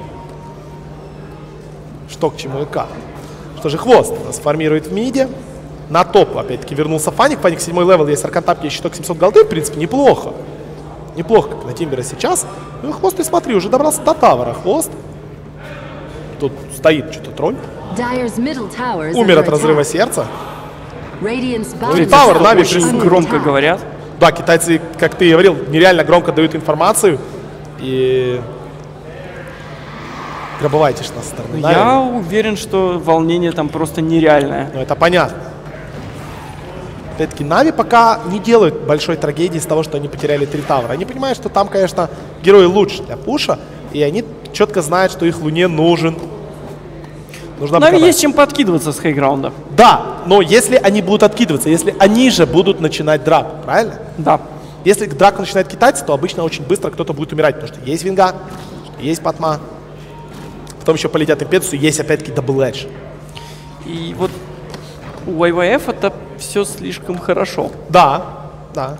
что к чему и как. Что же Хвост нас формирует в миде. На топ, опять-таки, вернулся Фаник. Фаник седьмой левел, есть Аркантапки, есть щиток семьсот голды. В принципе, неплохо. Неплохо, как на Тимбера сейчас. Ну и Хвост, ты смотри, уже добрался до тавера. Хвост. Тут стоит что-то тролль. Умер от разрыва сердца. Ну и Тауэр, Нави, Очень громко говорят. Да, китайцы, как ты и говорил, нереально громко дают информацию. И гробовайтишь нас со стороны Нави. Я уверен, что волнение там просто нереальное. Ну это понятно. Опять-таки, Нави пока не делают большой трагедии из того, что они потеряли три тавра. Они понимают, что там, конечно, герои лучше для пуша, и они четко знают, что их Луне нужен. Нужно Нави обкатать. есть чем подкидываться с хейграунда. Да, но если они будут откидываться, если они же будут начинать драку, правильно? Да. Если драку начинает китайцы, то обычно очень быстро кто-то будет умирать, потому что есть Винга, есть Патма, потом еще полетят импетусы, есть опять-таки дабл эдж. И вот у вай вай эф это все слишком хорошо. Да, да.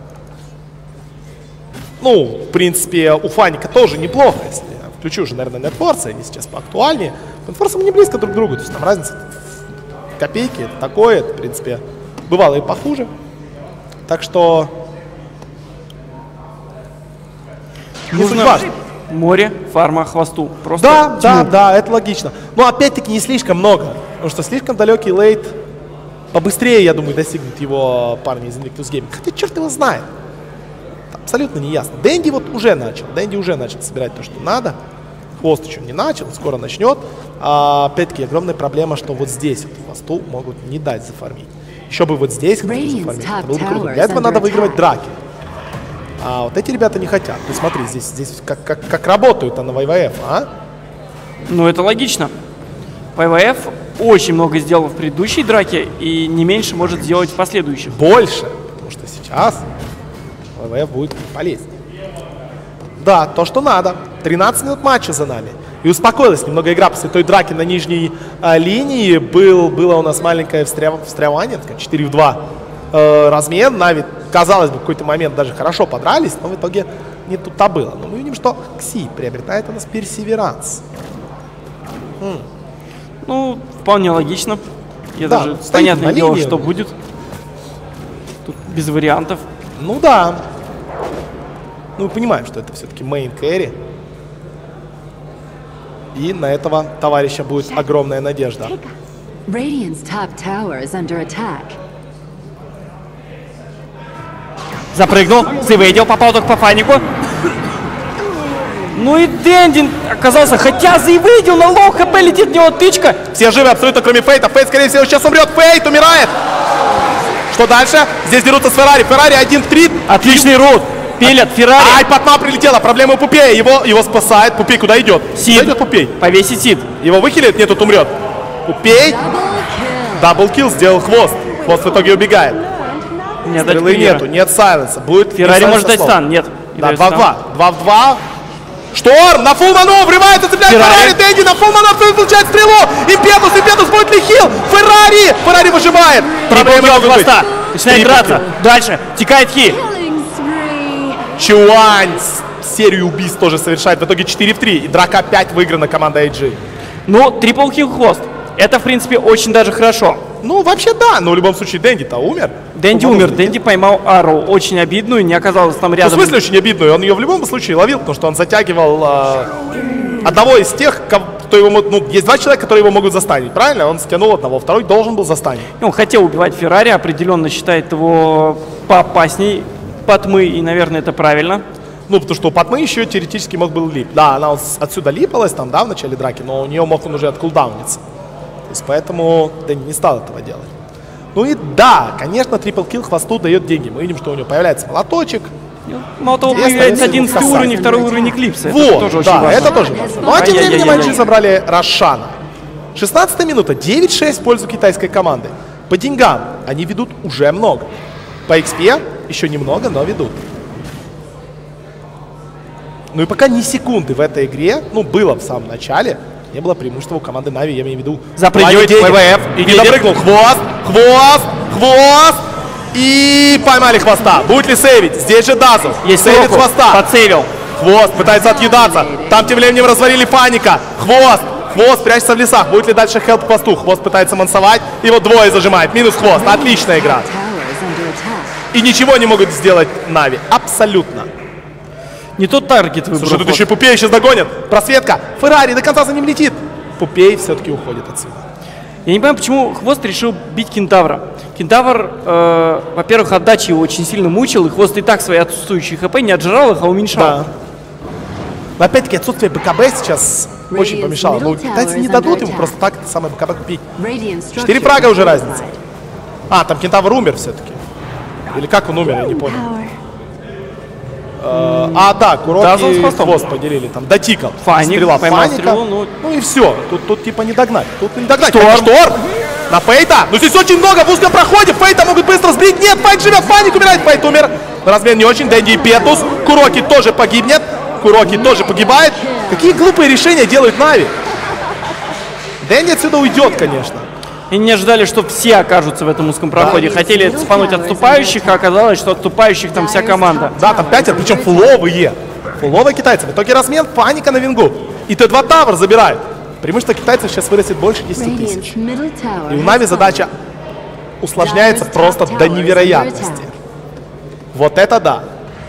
Ну, в принципе, у Фаника тоже неплохо, если я включу уже, наверное, нетфорсы, они сейчас поактуальнее. Нетфорсы не близко друг к другу, то есть там разница в копейки, это такое, это, в принципе, бывало и похуже. Так что не суть важно. Море, фарма, хвосту. Просто Да, тьму. да, да, это логично. Но опять-таки не слишком много, потому что слишком далекий лейт побыстрее, я думаю, достигнут его парни из Invictus Gaming. Хотя черт его знает. Абсолютно не ясно. Дэнди вот уже начал. Дэнди уже начал собирать то, что надо. Хвост еще не начал, скоро начнет. А, опять-таки, огромная проблема, что вот здесь вот хвосту могут не дать зафармить. Еще бы вот здесь зафармить. Это было бы круто. Для этого надо выигрывать драки. А вот эти ребята не хотят. Ты смотри, здесь, здесь как, как, как работают-то на вай вай эф, а? Ну, это логично. вай вай эф очень много сделал в предыдущей драке и не меньше может сделать в последующих. Больше, потому что сейчас вай вай эф будет полезнее. Да, то, что надо. тринадцать минут матча за нами. И успокоилась немного игра после той драки на нижней а, линии. Был, было у нас маленькое встря... встрявание, четыре в два э, размен. Нави, казалось бы, в какой-то момент даже хорошо подрались, но в итоге не тут-то было. Но мы видим, что Кси приобретает у нас персеверанс. М. Ну, вполне логично. Я Да, даже стоит понятное на дело, линии. что будет. Тут без вариантов. Ну да. Ну, мы понимаем, что это все-таки мейн кэрри. И на этого товарища будет огромная надежда. Radiant's top tower is under attack. Запрыгнул, зэвейдил, попал только по Фанику. Ну и Дэнди оказался, хотя зэвейдил, на лоу хп летит в него тычка. Все живы абсолютно, кроме Фейта. Фейт, скорее всего, сейчас умрет. Фейт умирает. Что дальше? Здесь дерутся с Феррари. Феррари один в три. Отличный рут. Пилят, Феррари. Ай, Патма прилетела. Проблема у Пупея. Его, его спасает. Пупей куда идет? Сид. Куда идет Пупей? Повесить Сид. Его выхилит? Нет, тут умрет. Пупей. Даблкил сделал Хвост. Хвост в итоге убегает. Не дать Стрелы примера. нету, нет сайленса. Будет Феррари не может дать сайленса стан, нет. Не Да, дает два в стан. два. два в два. Шторм на фулл ману врывается, цепляет Феррари. Феррари. Дэнди на фулл ману получает стрелу. Импетус, Импетус, будет ли хил? Феррари. Феррари выживает. Проблемы Трипл могут быть. хвоста. Начинает Трипл драться. Дальше. Текает Хи. Killing spree. Чуань с- серию убийств тоже совершает. В итоге четыре в три. И драка опять выиграна командой эй джи. Ну, трипл хил хвост. Это, в принципе, очень даже хорошо. Ну, вообще да. Но в любом случае Дэнди-то умер. Дэнди Ну, умер. ну, Дэнди поймал Ару. Очень обидную, не оказалось там Ну, в рядом. смысле очень обидную. Он ее в любом случае ловил, потому что он затягивал э, одного из тех, кого- кто его мог... Ну, есть два человека, которые его могут застанить, правильно? Он стянул одного, второй должен был застанить. Он хотел убивать Феррари, определенно считает его поопасней Патмы, и, наверное, это правильно. Ну, потому что у Патмы еще теоретически мог был лип. Да, она вот с- отсюда липалась там, да, в начале драки, но у нее мог он уже откулдауниться. То есть поэтому Дэнди не стал этого делать. Ну и да, конечно, трипл килл Хвосту дает деньги. Мы видим, что у него появляется молоточек. Мало того, Интересно, появляется если одиннадцатый касание. уровень, второй уровень Эклипса. Это Вот, тоже очень да, важно. это тоже важно. Ну а тем временем Ай-яй-яй-яй. ай джи забрали Рошана. шестнадцатая минута, девять шесть в пользу китайской команды. По деньгам они ведут уже много. По экспе еще немного, но ведут. Ну и пока ни секунды в этой игре, ну, было в самом начале, не было преимущества у команды Нави, я имею в виду. Запрыгивает ВВФ. И не допрыгнул. Хвост, хвост, хвост. И поймали хвоста. Будет ли сейвить? Здесь же Дазл. Есть сейвит хвоста. Подсейвил. Хвост пытается отъедаться. Там тем временем развалили Фаника. Хвост. Хвост прячется в лесах. Будет ли дальше хелп хвосту? Хвост пытается мансовать. Его двое зажимает. Минус хвост. Отличная игра. И ничего не могут сделать Нави. Абсолютно. Не тот таргет выбрал. Слушай, тут еще и Пупей сейчас догонят. Просветка. Феррари до конца за ним летит. Пупей все-таки уходит отсюда. Я не понимаю, почему Хвост решил бить Кентавра. Кентавр, э, во-первых, отдача его очень сильно мучил, и Хвост и так свои отсутствующие хп не отжирал их, а уменьшал. Да. Но опять-таки отсутствие БКБ сейчас очень помешало. Но китайцы не дадут ему просто так самое БКБ купить. Четыре фрага уже разница. А, там Кентавр умер все-таки. Или как он умер, я не понял. А, да, Куроки и Хвост поделили, там, дотикал. Фаник, стрела поймал Фаника. стрелу, ну... ну и все, тут, тут типа не догнать, тут не догнать. Шторм. Шторм на Фейта, ну здесь очень много в узком проходе, Фейта могут быстро сбить, нет, Фейт живет, Фаник умирает, Фейт умер. Размен не очень, Дэнди и Петус, Куроки тоже погибнет, Куроки тоже погибает. Какие глупые решения делают Нави. Дэнди отсюда уйдет, конечно. И не ожидали, что все окажутся в этом узком проходе. Да. Хотели спануть отступающих, а оказалось, что отступающих там вся команда. Да, там пятеро, причем фуловые. Фуловые китайцы. В итоге размен, Фаника на вингу. И Т два Тавр забирает. Преимущество китайцев сейчас вырастет больше десяти тысяч. И у Нави задача усложняется просто до невероятности. Вот это да.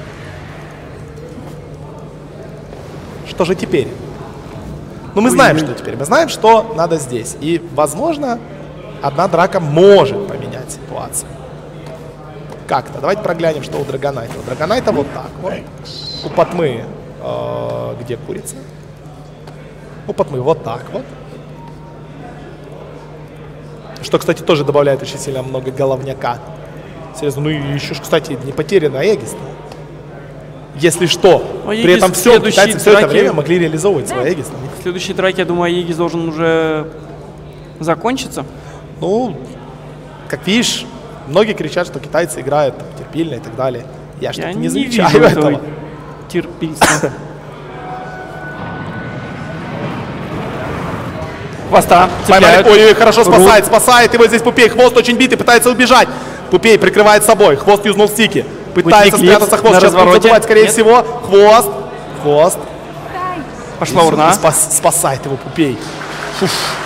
Что же теперь? Ну, мы знаем, что теперь. Мы знаем, что надо здесь. И, возможно, одна драка может поменять ситуацию. Как-то. Давайте проглянем, что у Драгонайта. У Драгонайта вот так вот. У Патмы э, где курица? У Патмы вот так вот. Что, кстати, тоже добавляет очень сильно много головняка. Серьезно, ну и еще, кстати, не потерян Аегис. Если что. А При этом все, китайцы все это время могли реализовывать свой Аегис. В следующей драке, я думаю, Аегис должен уже закончиться. Ну, как видишь, многие кричат, что китайцы играют там, терпильно и так далее. Я что-то не, не замечаю этого. Терпильства. Хвоста цепляют. Ой, хорошо спасает, спасает его здесь Пупей. Хвост очень битый, пытается убежать. Пупей прикрывает собой. Хвост юзнул стики. Пытается спрятаться Хвост. Сейчас будет забывать, скорее Нет. всего. Хвост. Хвост. Пошла урна. Спас, спасает его Пупей. Фуф.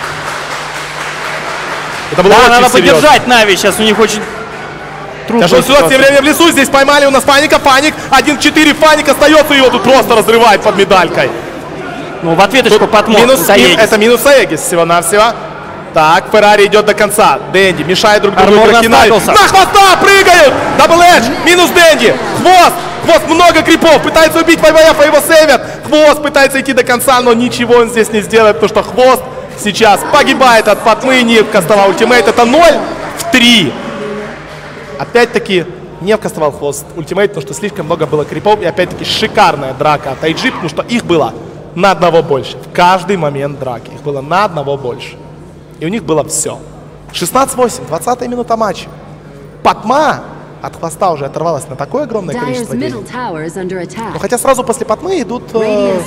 Это было да, очень надо серьезно. поддержать Нави. Сейчас у них очень трудно. Сейчас сюда все время в лесу. Здесь поймали у нас Фаника. Фаник. один четыре. Фаник остается. Его тут просто разрывает под медалькой. Ну, в ответочку Патмо. Минус, это минус Аегис всего-навсего. Так, Феррари идет до конца. Дэнди мешает друг другу. На хвоста прыгают! Дабл эдж! Минус Дэнди! Хвост! Хвост много крипов! Пытается убить ВВФ, а его сейвят! Хвост пытается идти до конца, но ничего он здесь не сделает, потому что Хвост сейчас погибает от Патмы, не кастовал ультимейт. Это ноль в три. Опять-таки не вкастовал Хвост ультимейт, потому что слишком много было крипов. И опять-таки шикарная драка от ай джи, потому что их было на одного больше. В каждый момент драки. Их было на одного больше. И у них было все. шестнадцать восемь, двадцатая минута матча. Патма от Хвоста уже оторвалась на такое огромное количество денег. Но хотя сразу после Патмы идут... Э...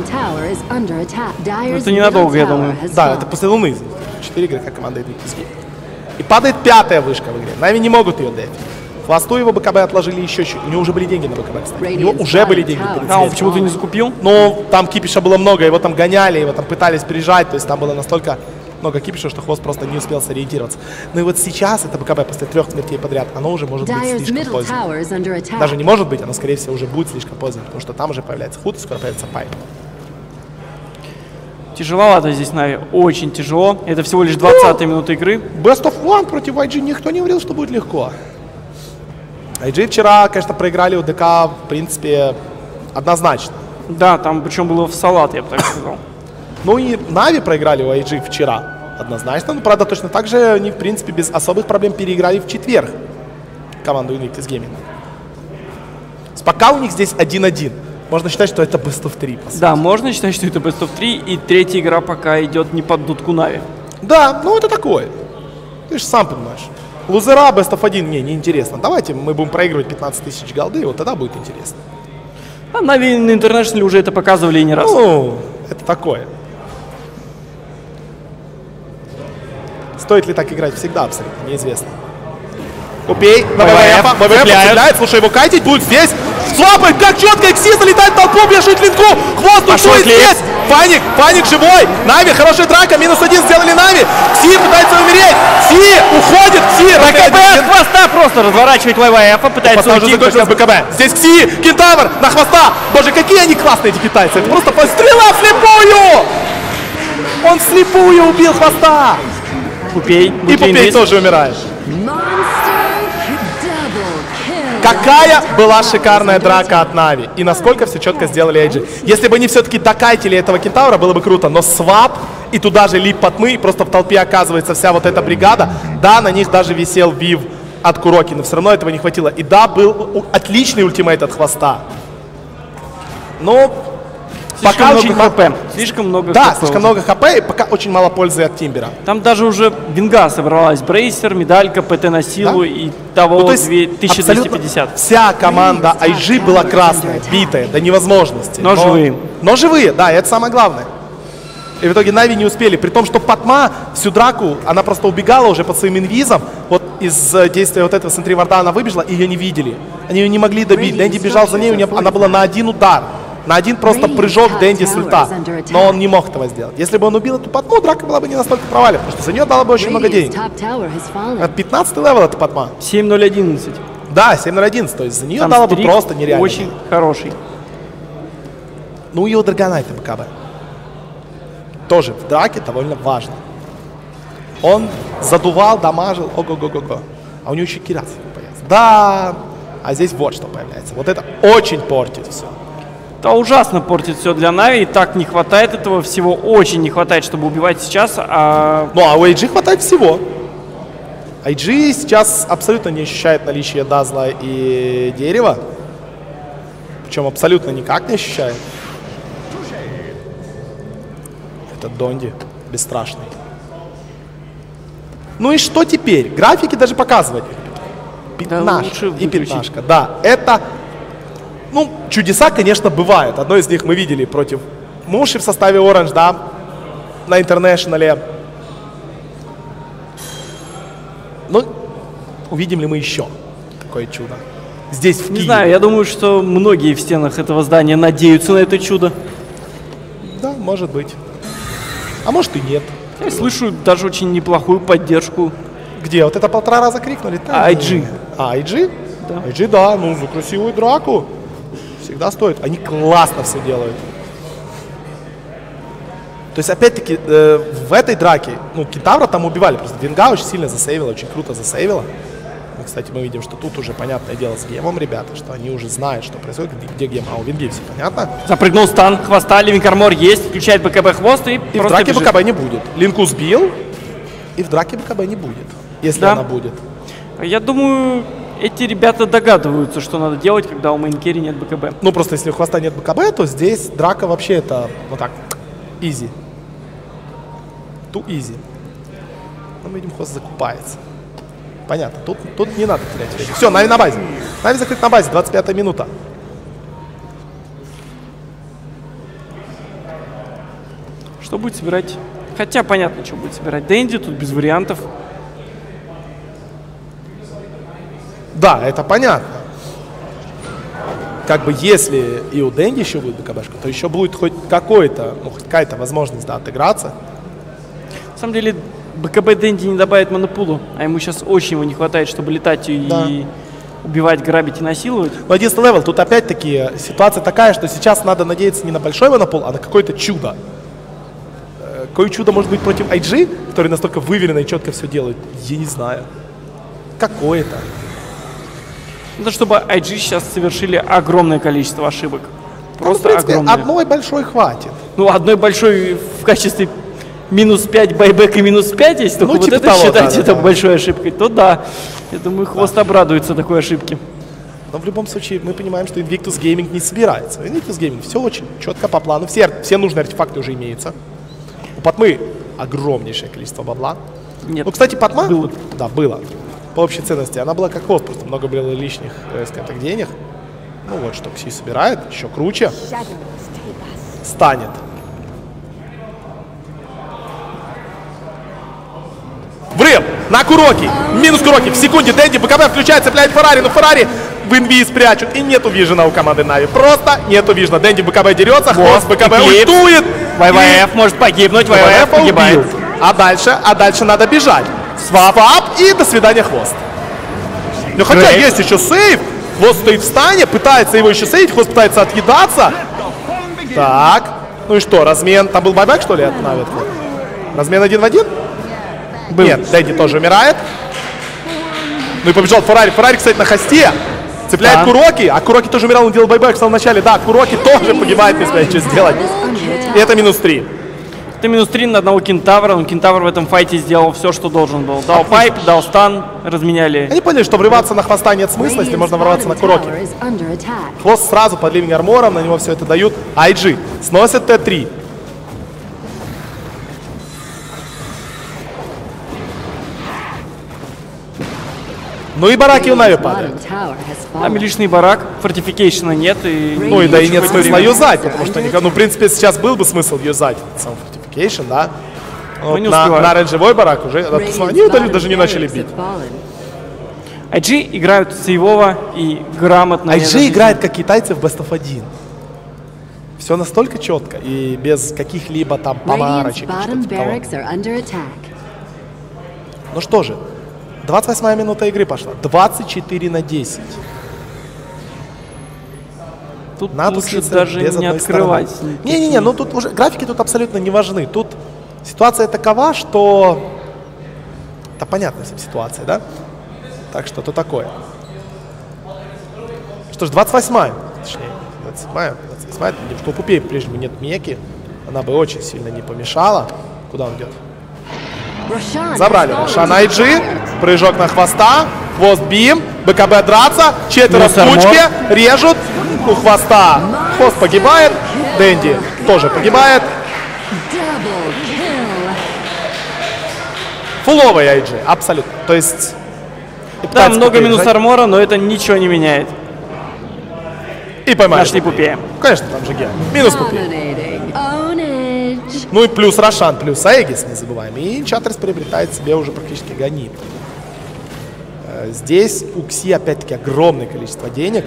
Это ненадолго, я думаю. Да, это после Луны. Четыре игрока команды идут из гейма. И падает пятая вышка в игре. Нави не могут ее дефить. Хвосту его БКБ отложили еще чуть. У него уже были деньги на БКБ, кстати. У него уже были деньги. А он почему-то не закупил? Ну, там кипиша было много, его там гоняли, его там пытались прижать. То есть там было настолько много кипиша, что Хвост просто не успел сориентироваться. Ну и вот сейчас это БКБ после трех смертей подряд, оно уже может быть слишком поздно. Даже не может быть, оно скорее всего уже будет слишком поздно, потому что там уже появляется Худ, скоро появится Пайп. Тяжеловато здесь Нави, очень тяжело. Это всего лишь двадцатая минута игры. Best of One против ай джи никто не говорил, что будет легко. ай джи вчера, конечно, проиграли у ДК, в принципе, однозначно. Да, там причем было в салат, я бы так сказал. Ну и Нави проиграли у ай джи вчера, однозначно. Но, правда, точно так же они, в принципе, без особых проблем переиграли в четверг команду Invictus Gaming. Пока у них здесь один-один. Можно считать, что это Best of три. Да, можно считать, что это Best of три, и третья игра пока идет не под дудку Нави. Да, ну это такое. Ты же сам понимаешь. Лузера Best of один, не, не интересно. Давайте мы будем проигрывать пятнадцать тысяч голды, и вот тогда будет интересно. А Нави на Интернешнле уже это показывали и не раз. Ну, это такое. Стоит ли так играть всегда, абсолютно неизвестно. Убей, на ВВФ, ВВФ цепляет, слушай, его катить будет здесь. Слабый, как четко, Экси залетает в толпу, бежит линку, хвост ушел здесь. Фаник, Фаник живой, Нави, хорошая драка, минус один сделали Нави. Кси пытается умереть, Кси уходит, Кси. БКБ от хвоста просто разворачивает ВВФ, пытается уйти. БКБ. Здесь Кси, Кентавр на хвоста. Боже, какие они классные эти китайцы, это просто стрела вслепую. Он вслепую убил хвоста. Пупей. И Пупей тоже умирает. Какая была шикарная драка от Нави. И насколько все четко сделали эй джи. Если бы они все-таки докатили этого кентавра, было бы круто. Но свап и туда же лип Патмы, и просто в толпе оказывается вся вот эта бригада. Да, на них даже висел Вив от Куроки, но все равно этого не хватило. И да, был отличный ультимейт от хвоста. Но слишком пока много очень хп. Слишком много да, хп. слишком много хп, и пока очень мало пользы от Тимбера. Там даже уже винга собралась. Брейсер, медалька, ПТ на силу, да? И того ну, тысяча двести пятьдесят. Вся команда ай джи была красная, битая до невозможности. Но, но живые. Но живые, да, и это самое главное. И в итоге Нави не успели. При том, что Патма всю драку, она просто убегала уже под своим инвизом. Вот из действия вот этого Сентри Варда она выбежала, и ее не видели. Они ее не могли добить. Дэнди бежал за ней, у нее, она была на один удар. На один просто прыжок Дэнди с ульта. Но он не мог этого сделать. Если бы он убил эту Патму, драка была бы не настолько провалена, потому что за нее дало бы очень много денег. пятнадцатый левел это Патма. семь ноль одиннадцать. Да, семь ноль одиннадцать. То есть за нее дало бы просто нереально. Очень хороший. Ну и у Драгонайта БКБ. Тоже в драке довольно важно. Он задувал, дамажил, ого-го-го-го. А у него еще Кирас появится. Да, а здесь вот что появляется. Вот это очень портит все. Это ужасно портит все для Нави, и так не хватает этого всего, очень не хватает, чтобы убивать сейчас, а... Ну, а у эй джи хватает всего. эй джи сейчас абсолютно не ощущает наличие Дазла и дерева. Причем абсолютно никак не ощущает. Это Донди, бесстрашный. Ну и что теперь? Графики даже показывать. Пятнашка и пятнашка, да, это... Ну, чудеса, конечно, бывают. Одно из них мы видели против Муши в составе Orange, да, на Интернешнале. Ну, увидим ли мы еще какое чудо? Здесь, в Киеве. Не знаю, я думаю, что многие в стенах этого здания надеются на это чудо. Да, может быть. А может и нет. Я слышу даже очень неплохую поддержку. Где? Вот это полтора раза крикнули? ай джи. А, ай джи? Да. ай джи, да, ну, за красивую драку. Всегда стоит. Они классно все делают. То есть, опять-таки, э, в этой драке, ну, Кентавра там убивали, просто Винга очень сильно засейвила, очень круто засейвила. И, кстати, мы видим, что тут уже понятное дело с гемом, ребята, что они уже знают, что происходит, где гем. А у Винги все понятно. Запрыгнул стан, хвоста, Ливинг Армор есть, включает БКБ хвост и, и в драке бежит. БКБ не будет. Линку сбил, и в драке БКБ не будет, если да. она будет. Я думаю... Эти ребята догадываются, что надо делать, когда у мейнкерри нет БКБ. Ну, просто если у хвоста нет БКБ, то здесь драка вообще это вот так, изи. Ту изи. Ну, мы видим, хвост закупается. Понятно, тут, тут не надо терять время. Все, Нави на базе. Нави закрыт на базе, двадцать пятая минута. Что будет собирать? Хотя понятно, что будет собирать Дэнди, тут без вариантов. Да, это понятно. Как бы если и у Дэнди еще будет БКБшка, то еще будет хоть какой-то, ну, хоть какая-то возможность, да, отыграться. На самом деле, БКБ Дэнди не добавит монопулу, а ему сейчас очень его не хватает, чтобы летать и да. убивать, грабить и насиловать. Ну, одиннадцатый левел, тут опять-таки ситуация такая, что сейчас надо надеяться не на большой монопул, а на какое-то чудо. Какое чудо может быть против ай джи, который настолько выверенно и четко все делает? Я не знаю. Какое-то. Это чтобы ай джи сейчас совершили огромное количество ошибок. Просто ну, в принципе, огромное. Одной большой хватит. Ну, одной большой в качестве минус пять байбек и минус пять, если только ну, вот типа это того, считать да, это да, большой да. ошибкой, то да. Я думаю, хвост да. обрадуется такой ошибке. Но в любом случае мы понимаем, что Invictus Gaming не собирается. Invictus Gaming все очень четко по плану. Все, все нужные артефакты уже имеются. У Патмы огромнейшее количество бабла. Нет. Ну, кстати, Патма... Было. Да, было. По общей ценности. Она была как хвост, просто много было лишних, скажем так, денег. Ну вот что Кси собирает, еще круче. Станет. Врыв на Куроки. Минус Куроки. В секунде Дэнди БКБ включает, цепляет Феррари. Но Феррари в инви спрячут. И нету вижена у команды Нави. Просто нету вижена. Дэнди БКБ дерется. Хвост БКБ ультует. ВВФ может погибнуть. ВВФ погибает. А дальше, а дальше надо бежать. Свап. И до свидания, Хвост. Ну хотя Грейв. Есть еще сейв. Хвост стоит в стане, пытается его еще сейвить. Хвост пытается отъедаться. Так. Ну и что, размен. Там был байбек, что ли, от Нави? Размен один в один? Был. Нет, Дэнди тоже умирает. Ну и побежал Феррари. Феррари, кстати, на хосте. Цепляет да. Куроки. А Куроки тоже умирал, он делал байбек в самом начале. Да, Куроки тоже погибает, не знает, что сделать. И это минус три. Это минус три на одного Кентавра. Но Кентавр в этом файте сделал все, что должен был. Дал пайп, дал стан, разменяли. Они поняли, что врываться на хвоста нет смысла, если можно ворваться на Куроки. Хвост сразу под ливень армором, на него все это дают. ай джи сносит тэ три. Ну и бараки у Нави падают. Там лишний барак, фортификейшена нет. И ну и да и нет смысла юзать, потому что, ну в принципе сейчас был бы смысл юзать сам фортификейшн, да. Вот на, на оранжевой барак уже, они удали, даже не начали бить. ай джи играют сейвово и грамотно. ай джи играет как китайцы в бест оф один. Все настолько четко и без каких-либо там помарочек. Ну что же. двадцать восьмая минута игры пошла. двадцать четыре на десять. Тут надо лучше даже не открывать. Не-не-не, ну тут уже графики тут абсолютно не важны. Тут ситуация такова, что... Да понятная ситуация, да? Так что то такое. Что ж, двадцать восьмая. Точнее, двадцать седьмая. двадцать восьмая. Что у Пупей прежнему нет Меки. Она бы очень сильно не помешала. Куда он идет? Забрали Рошан ай джи, прыжок на хвоста, хвост бим, БКБ драться, четверо в кучке, режут у хвоста. Хвост погибает, Дэнди тоже погибает. Фуловый ай джи, абсолютно. То есть... Да, много минус армора, но это ничего не меняет. И поймали. Нашли Пупея. Конечно, там же ген. Минус Пупея. Ну и плюс Рошан, плюс Аегис, не забываем. И Чатрис приобретает себе уже практически Ганим. Здесь у Кси опять-таки огромное количество денег.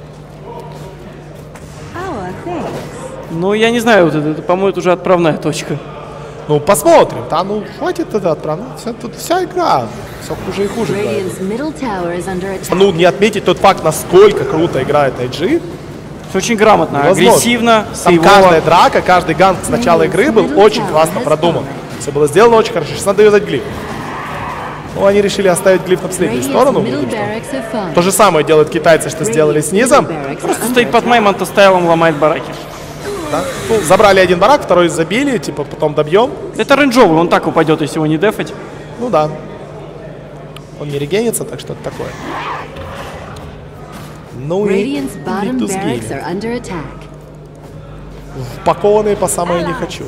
Ну, я не знаю, вот это, это по-моему, это уже отправная точка. Ну, посмотрим. Да, ну, хватит это отправная. Вся, тут вся игра. Все хуже и хуже играет. Ну, не отметить тот факт, насколько круто играет ай джи. Очень грамотно, невозможно. Агрессивно, там каждая драка, каждый ганг с начала игры был очень классно продуман. Все было сделано очень хорошо. Сейчас надо юзать глиф. Ну, они решили оставить глиф на последнюю сторону. То же самое делают китайцы, что сделали с низом. Просто стоит под Маймонта стайлом, ломает бараки. Да? Ну, забрали один барак, второй забили, типа потом добьем. Это рейнджовый, он так упадет, если его не дефать. Ну да. Он не регенится, так что это такое. Ну и впакованные по самое не хочу.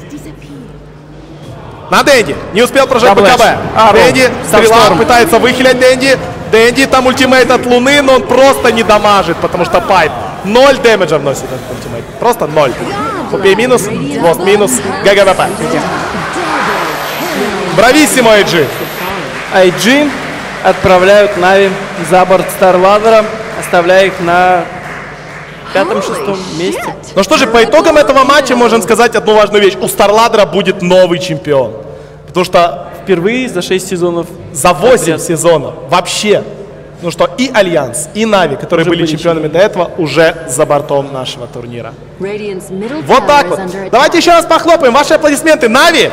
На Дэнди. Не успел прожать БКБ. А, Дэнди, стрела, пытается выхилять Дэнди. Дэнди, там ультимейт от Луны, но он просто не дамажит, потому что пайп. Ноль дэмэджа вносит этот ультимейт. Просто ноль. Пупей минус, Хвост минус, ГГВП. Брависсимо ай джи. ай джи отправляют Нави за борт Старладера, оставляя их на пятом-шестом месте. Ну что же, по итогам этого матча можем сказать одну важную вещь. У Старладера будет новый чемпион. Потому что впервые за шесть сезонов. За восемь сезонов. Вообще. Ну что, и Альянс, и Нави, которые уже были чемпионами до этого, уже за бортом нашего турнира. Вот так вот. Давайте еще раз похлопаем. Ваши аплодисменты. Нави!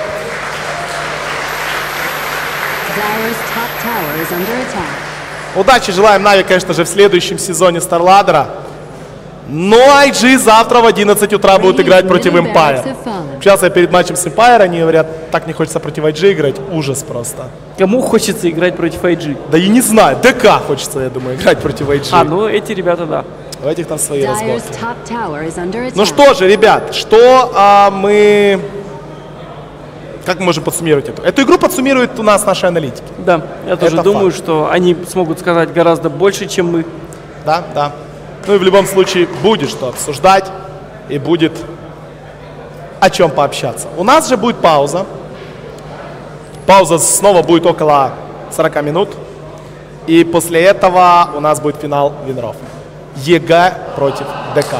Удачи желаем Нави, конечно же, в следующем сезоне Старладера. Но ай джи завтра в одиннадцать утра будут играть против Empire. Сейчас я перед матчем с Empire, они говорят, так не хочется против ай джи играть. Ужас просто. Кому хочется играть против ай джи? Да я не знаю, ДК хочется, я думаю, играть против ай джи. А, ну эти ребята, да. У этих там свои разборки. Ну что же, ребят, что а, мы... Как мы можем подсуммировать эту? Эту игру подсуммируют у нас наши аналитики. Да, я тоже Это думаю, факт. что они смогут сказать гораздо больше, чем мы. Да, да. Ну и в любом случае будет что обсуждать и будет о чем пообщаться. У нас же будет пауза. Пауза снова будет около сорока минут. И после этого у нас будет финал винров. ЕГЭ против ДК.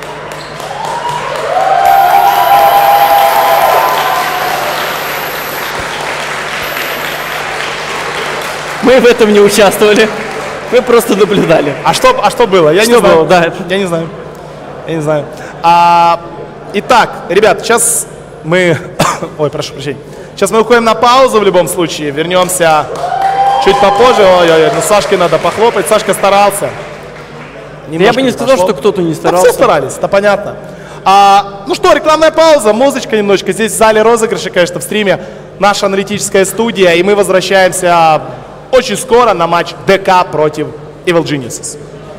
Мы в этом не участвовали. Мы просто наблюдали. А что, а что было? Я что не знаю. было? Да, это... Я не знаю. Я не знаю. А, итак, ребят, сейчас мы... Ой, прошу прощения. Сейчас мы уходим на паузу в любом случае. Вернемся чуть попозже. Ой-ой-ой, ну Сашке надо похлопать. Сашка старался. Да я бы не сказал, что кто-то не старался. Да все старались, это понятно. А, ну что, рекламная пауза, музычка немножечко. Здесь в зале розыгрыши, конечно, в стриме наша аналитическая студия. И мы возвращаемся очень скоро на матч ДК против Evil Geniuses.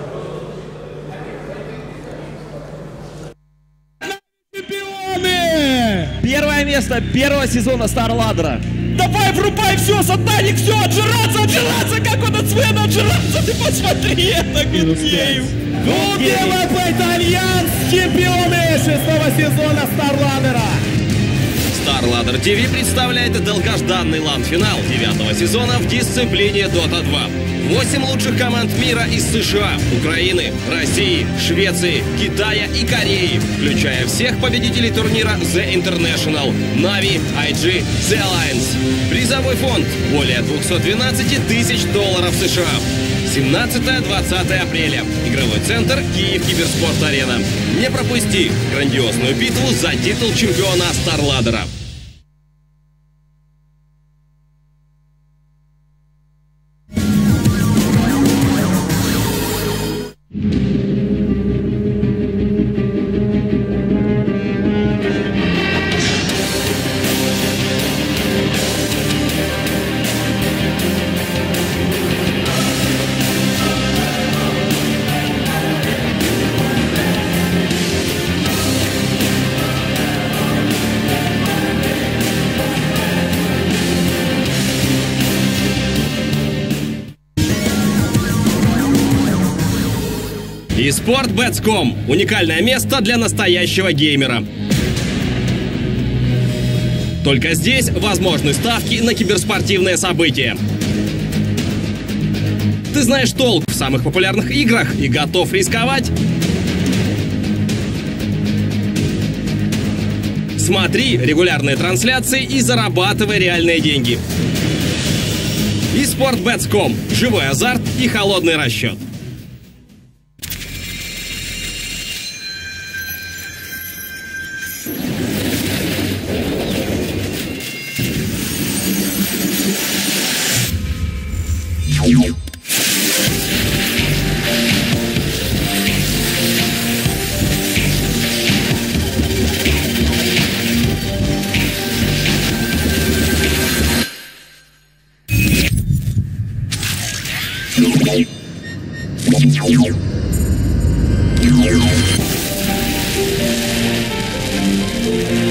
Первое место первого сезона StarLadder. Давай, врубай все, сатаник, все, отжираться, отжираться, как он от Свена отжираться, ты посмотри, это Гудгейм. Гудгейм это Альянс, чемпионы шестого сезона StarLadder. StarLadder ти ви представляет долгожданный ланд-финал девятого сезона в дисциплине дота два. Восемь лучших команд мира из США, Украины, России, Швеции, Китая и Кореи, включая всех победителей турнира The International, Na'Vi, ай джи, The Alliance. Призовой фонд более двухсот двенадцати тысяч долларов США. семнадцатое-двадцатое апреля. Игровой центр Киев Киберспорт Арена. Не пропусти грандиозную битву за титул чемпиона StarLadder. eSportBets точка ком – уникальное место для настоящего геймера. Только здесь возможны ставки на киберспортивные события. Ты знаешь толк в самых популярных играх и готов рисковать? Смотри регулярные трансляции и зарабатывай реальные деньги. eSportBets точка ком – живой азарт и холодный расчет. You